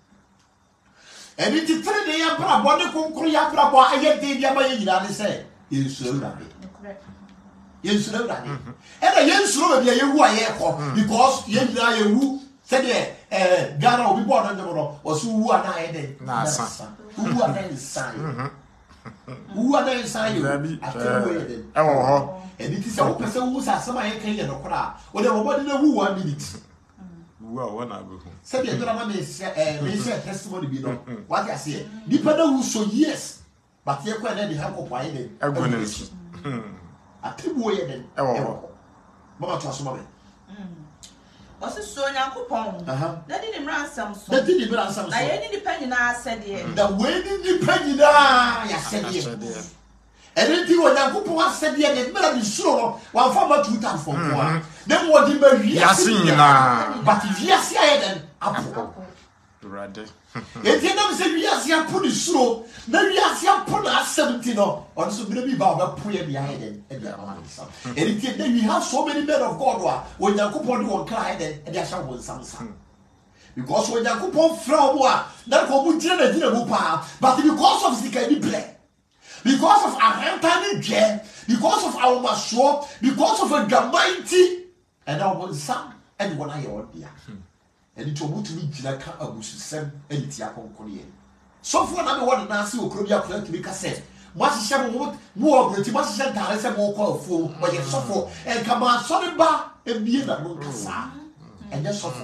[SPEAKER 2] ɛni ti tere ne yɛbrabɔ ne konkro yɛbrabɔ ayɛ den deɛ ma yɛ nyinaa ne sɛ yɛnsuro Awurade yɛnsuro Awurade ɛna yɛnsuro baabi a yɛwu a yɛkɔ because yɛn nyinaa yɛwu sɛdeɛ Ghana obi bɔɔ no ndwom no ɔso wu a na ayɛ den nasa wu a na nsan wu a na nsan yɛ atɛwu yɛ den
[SPEAKER 4] ɛwɔ hɔ
[SPEAKER 2] ɛni ti sɛ wopɛ sɛ wu sɛ asɛm a yɛka yɛ nɔkora a wɔde wɔbɔde na wu 1 minute
[SPEAKER 4] wu a wɔna abɛhu
[SPEAKER 2] sɛdeɛ dɔra ma mehyɛ testimony bi no wate aseɛ nipa na wu so years but yɛkɔ ɛnɛ de ha kɔpɔ ayɛ den
[SPEAKER 4] ɛgu ne nso
[SPEAKER 2] atɛwu yɛ den
[SPEAKER 4] ɛwɔ hɔ
[SPEAKER 2] mama to asoma me
[SPEAKER 3] Ɔsi so Nyankopɔn na di ne mmara nsɛm so
[SPEAKER 2] na di ne mmara nsɛm so
[SPEAKER 3] na yɛn ni nipa nyinaa asɛdeɛ
[SPEAKER 2] na wei ni nipa nyinaa yɛasɛdeɛ ɛne nti wɔ Nyankopɔn asɛdeɛ ne mmara ne suro no wɔamfa ma tutamfo nkoa na mu wɔde ma wiase nyinaa but wiase ayɛ den apo
[SPEAKER 4] Awurade
[SPEAKER 2] enti nam sɛ wiase apo ne suro na wiase apo na asɛm nti no ɔno so berɛ bi ba wɔbɛpo yɛ de ayɛ den ɛde ama no nsam ɛne nti na we have so many men of God a wɔ Nyankopɔn de wɔn kra ayɛ den ɛde ahyɛ wɔn nsam sa because wɔ Nyankopɔn frɛ wo a na nka ɔmo gyina na gyina mu paa but because of sikani brɛ because of ahantane dwɛ because of awomasoɔ because of adwamanti ɛna ɔmo nsam ɛde wɔn ayɛ wɔn dea ɛne nti ɔmo tumi gyina ka abususɛm ɛne tia kɔnkɔneɛ sɔfoɔ na me wɔ ne nanse wɔ kuro bi akora tumi ka sɛ mo ahyehyɛ mo wɔ aburoti mo ahyehyɛ ntaare sɛ mo kɔ afuo ɔyɛ sɔfoɔ ɛnka ma asɔre ba ebie na mo nkasa ɛnyɛ sɔfoɔ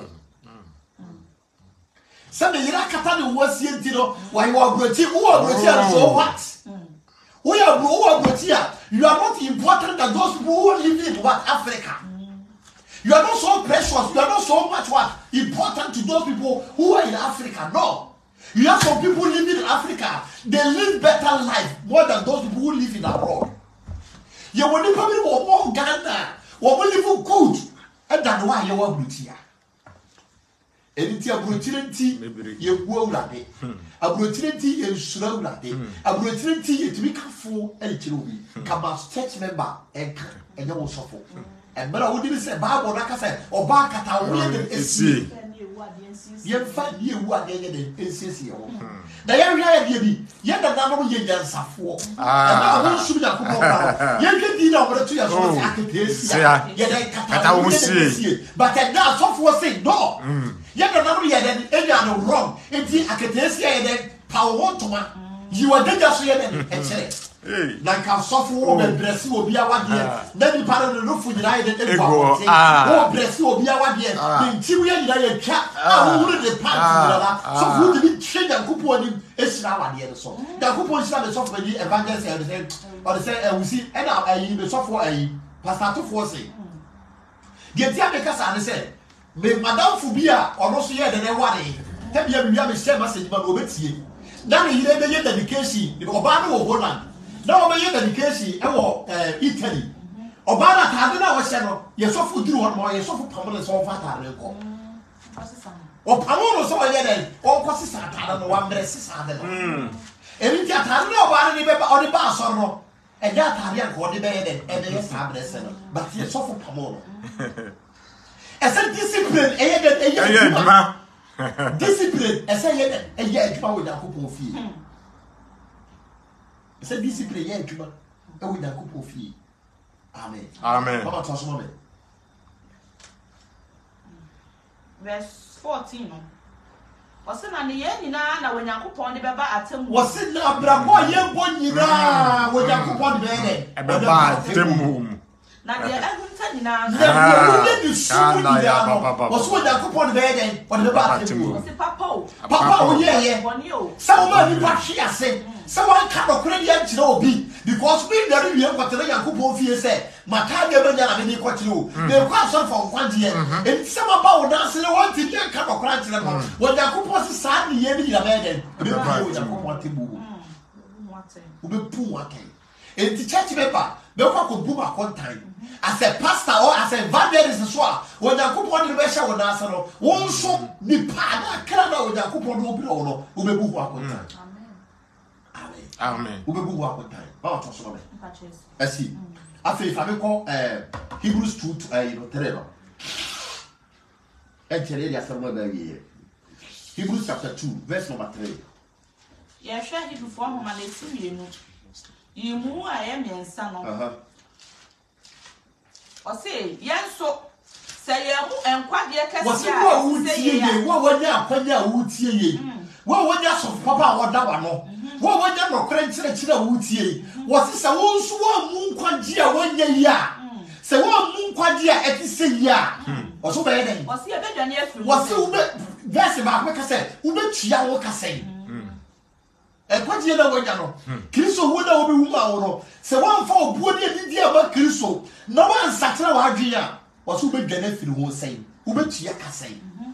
[SPEAKER 2] sɛ me yere akata ne wo asie nti no wɔyɛ wɔ aburoti wɔ aburoti a so what we are you are not important than those people who live in what Africa. You are not so precious. You are not so much what important to those people who are in Africa. No, you have some people living in Africa. They live better life more than those people who live in abroad. You will probably more Ghana. We will live good, and that's why you are good. Enti aburotirenti ye wu Awurade aburotirenti ye nsura Awurade aburotirenti ye tumi kafo e kire obi kama church member enka enye wo sofo emra wo di se Bible na ka se oba kata wo ye de esie ye fa ye wu ade ye de esiesie wo na ye hwa ye de bi ye da na no ye nyansafo na wo nsu ya kokɔ ba ye hwe di na wo to ya so aketesia ye de kata wo sie but that sofo say no yɛda na no yɛda enya no wrong enti aketesia yɛda pawo ntoma yiwa danger so yɛda ɛkyerɛ na nka sɔfo wo bebrɛsi obi awadeɛ na nipa no no fu nyina yɛda egu awote wo bebrɛsi obi awadeɛ ne ntiw yɛ nyina yɛtwa a wo de part nyina sɔfo de bi hwɛ Nyankopɔn anim esira awadeɛ no so Nyankopɔn hyira me sɔfo bɛyi evangelist ɔde sɛ awusi ɛna ayi me sɔfo ayi pastor tofo se deɛ tia me kasa ne sɛ me madam Fubia ono so ye de ne ware tabia me wia me share message ba no obetie na ne yire be ye dedication oba no wo Holland na o be ye dedication e wo Italy oba na taade na wo hye no ye sofo duru ho no ye sofo pamole so fa taade ko o pamole so ye den o ko sisa taade no wa mbre sisa de no eri ti taade na oba ne be o de ba so no e ja taade an ko de be ye den e de ye sa mbre se no but ye sofo pamole esa discipline discipline esa adwuma wo Nyankopɔn fie esa discipline adwuma wo Nyankopɔn fie amen
[SPEAKER 4] amen
[SPEAKER 2] mama to so me
[SPEAKER 3] verse 14 no. Ose na ne ye nyina na Onyankopon de beba atem.
[SPEAKER 2] Wose na abrabo ye bo nyina Onyankopon de be
[SPEAKER 4] Ebeba atem.
[SPEAKER 3] Na de ehunta nyina.
[SPEAKER 2] Na ye ni sumu nyina. Wose Onyankopon de be o de beba atem.
[SPEAKER 3] Wose papa
[SPEAKER 2] o ye. Some man you watch here say someone can not credit yet obi because we the real kwatele Yankopon fie say maka de be na me kwatele o they kwa so for kwanje and some about dance le want to get can not credit le no when Yankopon say sa ni ye ni la be den be pu Yankopon tebu ube pu waten and the church member be kwa ko bu ma kontan as a pastor or as a evangelist so when Yankopon de be sha wo dance no won so ni pa na kra na Yankopon do obi no ube bu wa kontan.
[SPEAKER 4] Amen.
[SPEAKER 2] Ubebu wa kontan. Ba to so be. Asi. Afi fa me ko Hebrews 2 3 no. Echere ya sama ba wi. Hebrews chapter 2 verse number 3.
[SPEAKER 3] Ya hwa Hebrew fo ho ma na eti no. Yimu a ye mensa no. O se yenso se yemu enkwade kese ya.
[SPEAKER 2] Wose wo wutie ye, wo wonya akwanya wutie ye. Wo wonya so papa wo da wa no. Wo wonya no kra nkyere wutie. Wose se wo nso wo mu nkwaje a wonya yi a. Se wo mu nkwaje a eti se yi a. Wose be den.
[SPEAKER 3] Wose ye bedwane afiri.
[SPEAKER 2] Wose wo be verse ba ko kase, wo be tua wo kase. Ekwaje na wonya no. Kristo wo na wo be wu ma wo no. Se wo amfa obuo ne didi aba Kristo, na wa nsakra wa adwen a. Wose wo be dwane afiri wo sai. Wo be tua kase.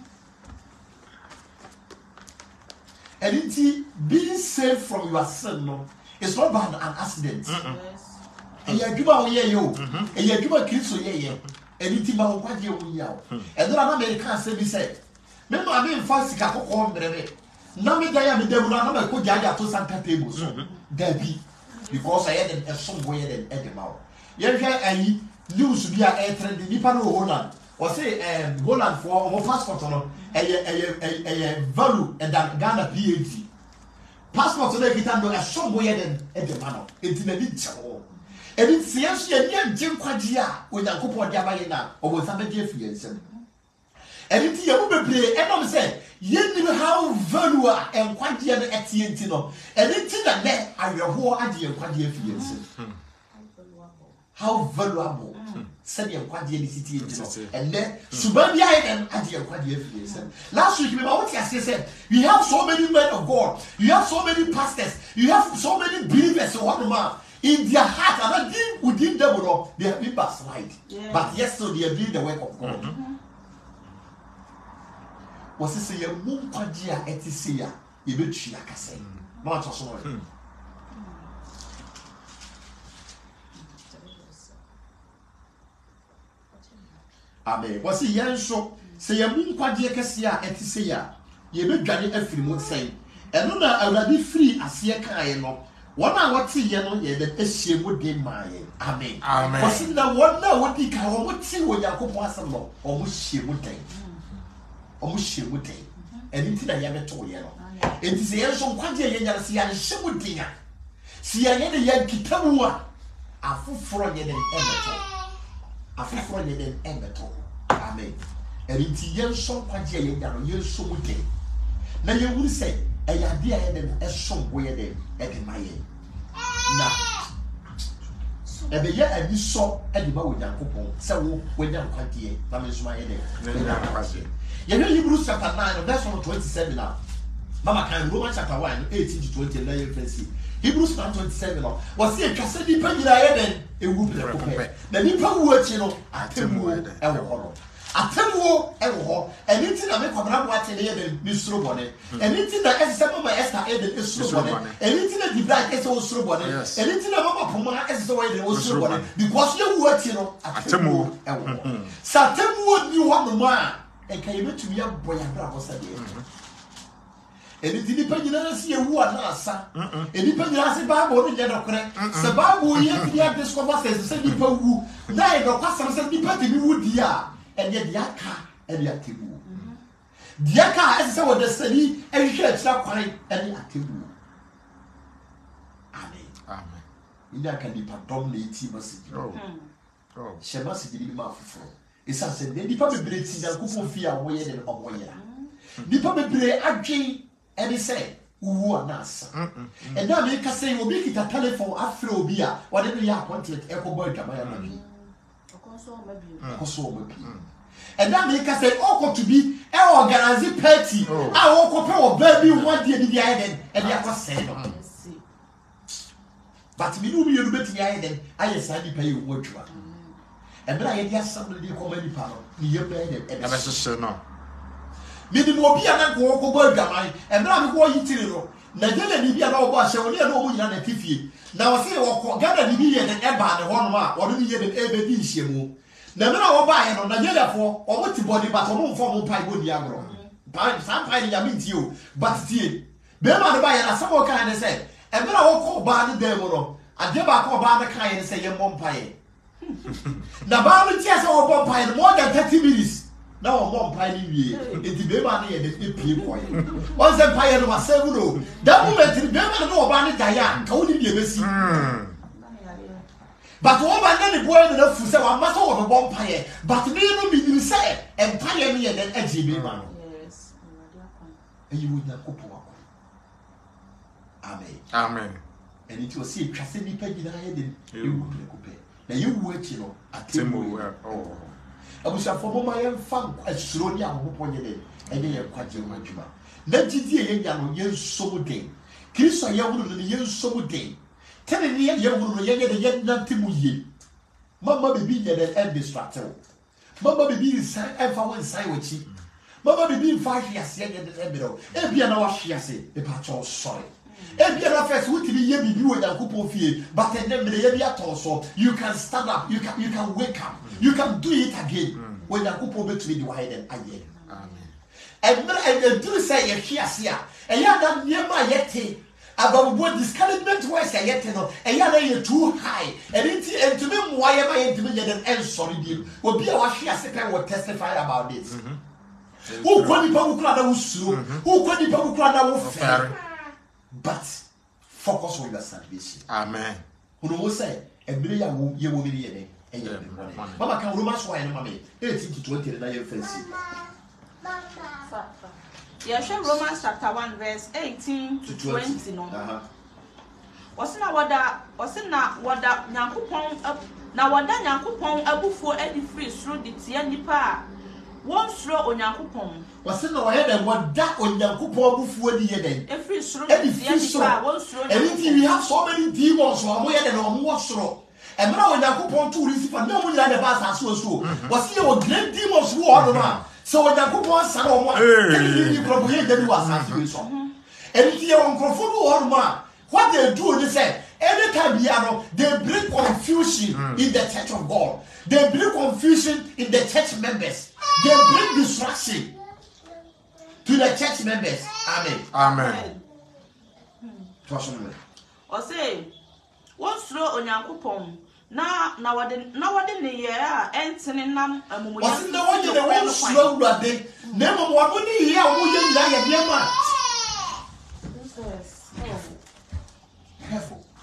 [SPEAKER 2] And it's being saved from your sin, no, it's not by an accident. And you give out here, you, and you give a kiss, yeah, and it's about what you will. And then American said, he said, remember, I mean, first, I go home, baby. Now, me, I am the devil, I'm not going to Santa tables. There be because I had a somewhere in Edinburgh. You hear any news be a air trend in Nipano Holland. Or say Holland for passport on a value and that Ghana PhD. Passport today get under a somewhere than at the manor. It's in a bit trouble. And it's yes, and Jim Quadia with a couple of Yabayana or with some difference. And it's a woman play, and I'm saying, you knew how value and Quadia at Tino. And it's in a net, I will hold idea Quadia fiance. How valuable. Send your quadri city and then Subabia and Adia quadri. Last week, remember what I said? You have so many men of God, you have so many pastors, you have so many believers in their heart, and then within them, they have been backslide. But yes, so they are doing the work of God. Was this a moon quadria etisia? You will see, like I say, not so. Amen. Was a young so say a moon quadia cassia etisia. Ye be dwane afiri mo say. Eno na awrade free asie kan no. One hour tea no ye the ehie mo de mae. Amen.
[SPEAKER 4] Amen.
[SPEAKER 2] Was na one na wodi ka wo ti wo Yakobon asem no. Omo hie mo den. Omo hie mo den. Eni ti na ye beto ye no. Enti se ye so quadia ye nyara se ya hie mo den a. Se ye ne ye kitamu a. Afoforo ye den ebeto. Afoforo ye den ebeto. Amen. And it's yen so quadia ye nyara ye so mo den. Na ye wuri say e ya dia ye den e so boye den e de maye. Na ebe ye ani so e de ba wo Yakobon se wo nya kwade na me so maye den. Nya kwade. Ye no Hebrews chapter 9 verse 27 now. Mama kan Romans chapter 1 18 to 20 na ye fancy. Hebrews 9:27 no. Was say twase di pa nyira ye den e wu preko. Na ni pa wu achi no atemu e wo ho. Atemu e wo ho. Anything na me kwabra bo ate ye den ni suro bone. Anything na ese mama Esther e den suro bone. Anything na di bright ese wo suro bone. Anything na mama Poma ese wo den wo suro bone. Because ye wu achi no atemu e wo ho. Sa atemu ni wo no ma e kan ye betumi ya boya bra bo sa de. And it's the penny see a wood nasa. And the penny see Bible in Yadokre. The Bible yet discover says the people who died or custom says the penny wood ya and yet Yaka and Yakibu. Yaka as I would study and church not quite any Akibu. Amen. Amen. In that can be dominate message. Oh, she must be my for. Isa said, the Nipa be breaking the Kupo fear away and away. Nipa be break again, and he said, who are Nasa. And now make us say, we'll make it a telephone after Bia, whatever you are wanted, Echo Boy, Kamaya. And that make us say, oh, to be our organizing party. I walk up baby one day in the island, and they are saying, but we do be a bit the island. I decided to pay you what you are. And then I had somebody comedy panel, near bed, and I said, no. Maybe more be an walk over Gamai, and now I'm going to Nigeria, Libya, no was only a no one on a TV. Now I say, walk, gather Libya and Ebba, and one mark, or the year of Ebedishimu. Never know why on Nigeria for or what body, but on formal pie would yagro. Some pie means you, but still. Bema buy and some kind of say, and then I will call Barney Demoro, and then I call Barney Kai and say, Mom Pie. Now, Barney chess or bomb pie more than 30 minutes. Now, Mom Pie, it's the Bema and the people. Once the pie was several. That moment, the Bema no Barney Diane, only be a messy. But one man the boy enough to say one must over one pie, but me no be say and pie me and then edgy me man. Yes, and you would not couple. Amen. Amen. And it was see Cassidy Peggy in you would coupe. Now you wait, you know, at Timber. Oh, I was a former my own fun as slowly who pointed in, and they are quite your management. Let it be a young years so day. Kiss a young woman years so day. Telling me young woman yet nothing with ye. Mamma be being and distracted. Mamma be being and for one side with you. Mamma be being 5 years yet at the middle. And be an hour she say, the patch all sorry. And be an first would be ye be doing a couple of years, but then the so you can stand up, you can wake up, you can do it again when a couple of be divided again. And do say a here, and you are near my yet. About what discouragement was a yet, and you're too high, and to me, why am I intimidated and sorry, dear? Will be our share second will testify about this. Who could be Pabukrada slow? Who could be Pabukrada fair? But focus on your salvation. Amen. Who will say, and be a you will be in it. Mama can romance wine, mammy, 18 to 20, and I have fancy.
[SPEAKER 3] Yes, Romans chapter 1, verse 18 to 20. No. Wasn't what Yankupon up now? What that Yankupon abu for any free through the Tianipa. One slow on Yankupon. Wasn't no head and what that on Yankupon before the end? Every through any Tianipa, one slow. Anything we have so many demons or more than more slow. And now Yankupon to receive no one like the bass as so. Was here great demons who are around. So when you go on salon, you probably didn't was and if you are on what they do, they say, anytime they bring confusion in the church of God, they bring confusion in the church members, they bring distraction to the church members. Amen. Amen. Or say, what's slow on your coupon? Now, what in the year, entering them, and wasn't the one you won't slow that day. Never what would you hear? Who you like a dear man? Careful.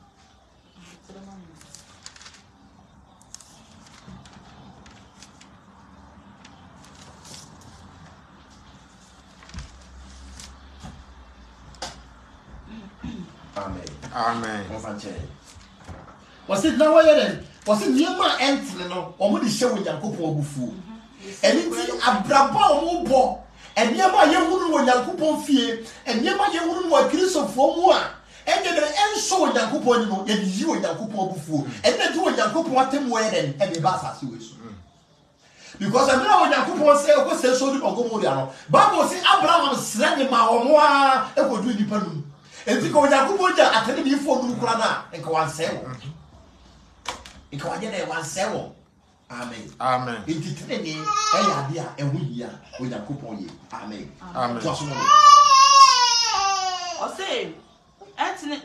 [SPEAKER 3] Amen. Amen. Was it no way then? Was it near my entry? No, or would you show Yankupon before? And it's a brabo bo, and near my young woman Yankupon fear, and near my young woman were Christopher for one. And then the show Yankupon, and you and Yankupon before, and then do a Yankupon them wedding and the bass as you wish. Because I know Yankupon say, of course, so or Gomoriano. Bible say Abraham slang my own, and would do the balloon. And because Yankupon attended you for Lukrana and go and say. It was there one seven. Amen. Amen. It is training a idea and we here with a coupon. Amen. Amen. Or say, Anthony.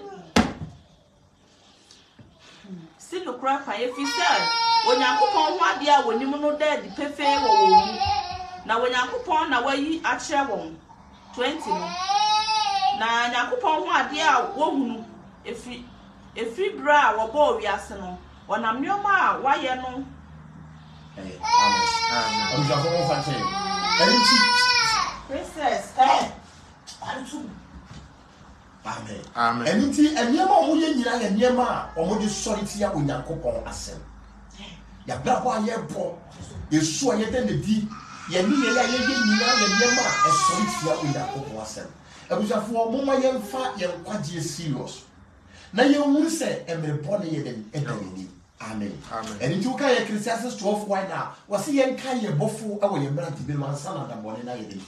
[SPEAKER 3] Still look crap. If you said, when you coupon, what dear, when you know that the pefe now when you coupon away at Sherwon 20. Now, you coupon, what dear, woman, if we bra or boy, we are. When I'm your ma, why you know?
[SPEAKER 2] Abusafo mo fa che. Enti
[SPEAKER 3] Princess, hey. Antu.
[SPEAKER 2] Amen.
[SPEAKER 4] Amen.
[SPEAKER 2] Enti eniyama omo ye nyina ye niyama omo de sori tia Onyankopɔn asɛm. Ya brabo aye bo. Yesu aye den di. Ye ni ye ya ye nyina ye niyama esori tia Onyankopɔn asɛm. Abusafo mo ma ye mfa ye kwagye serious. Na ye wuru se emerebo ne ye den edani. Amen.
[SPEAKER 4] Amen.
[SPEAKER 2] And into Kaya Ecclesiastes 12 why now was he and Kaya Bofo our Yamranti Biman son and the morning I did.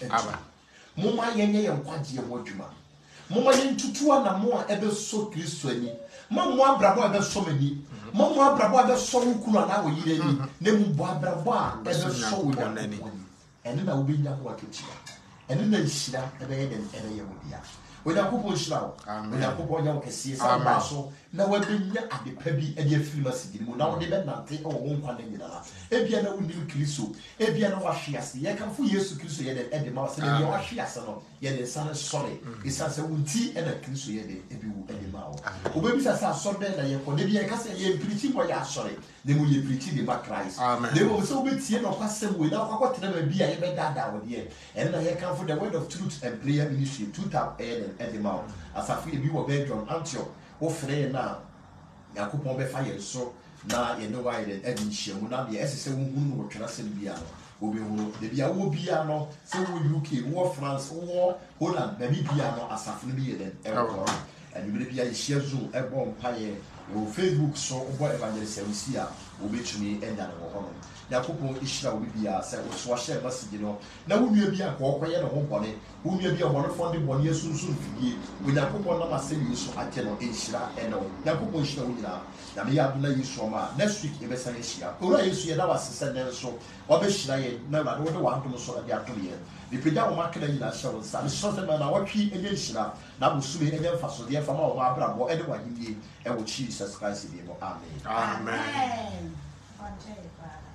[SPEAKER 2] Mumma Yenya and Quaji and Wojuma. Mumma into 2 and more ever so Christian. Mamma Brabo ever so many. Mamma Brabo ever so Kuna now ye name Brabo ever so with any. And then I will be young work it. And then Shida ever and ever Yamudia. When I couple shroud, when I couple young can see some muscle, now we've been at the pebby and your famous city. Now they bet not take our own one in the Ebiana will new Criso, Ebiana washias, the Yakan for years to Criso yet at the mouse and your washias, yet the son is sorry. It's as a tea and a Criso yet every mouth. Who babies are so bad that you can be a castle and preaching why you are sorry. They will be preaching the back Christ. They will so be seen or pass them without what never be a ever that would yet. And I come for the word of truth and prayer ministry, 2 tap and the mouth. As I feel you were bedroom, Antioch, or Frey now. Yakupon be fire so now you know why the Edin Shell will not be as a woman who can send piano. Will be the Biao piano, so UK, war France, war Holland, maybe piano as a familiar than and you will be a share zoom, a bomb pie, or Facebook, so whatever there is a see will be to me and that home. Yakupo Ishra will be a swash message, you know. Now, will you be a quiet home body? Will you be a one funded 1 year soon when Yakupo Nama say you so I cannot Ishra and no Yakupo Ishra will now. Namia you so much next week, if it's an issue. Ura is here now as a sender so, or be Shray, never know the one to so at the afternoon. The Pidao market in that show, some sort of man, our key and Shra, now will soon be a fast, dear from our Barbara or anyone in the and with Jesus Christ in the Amen.
[SPEAKER 3] Amen.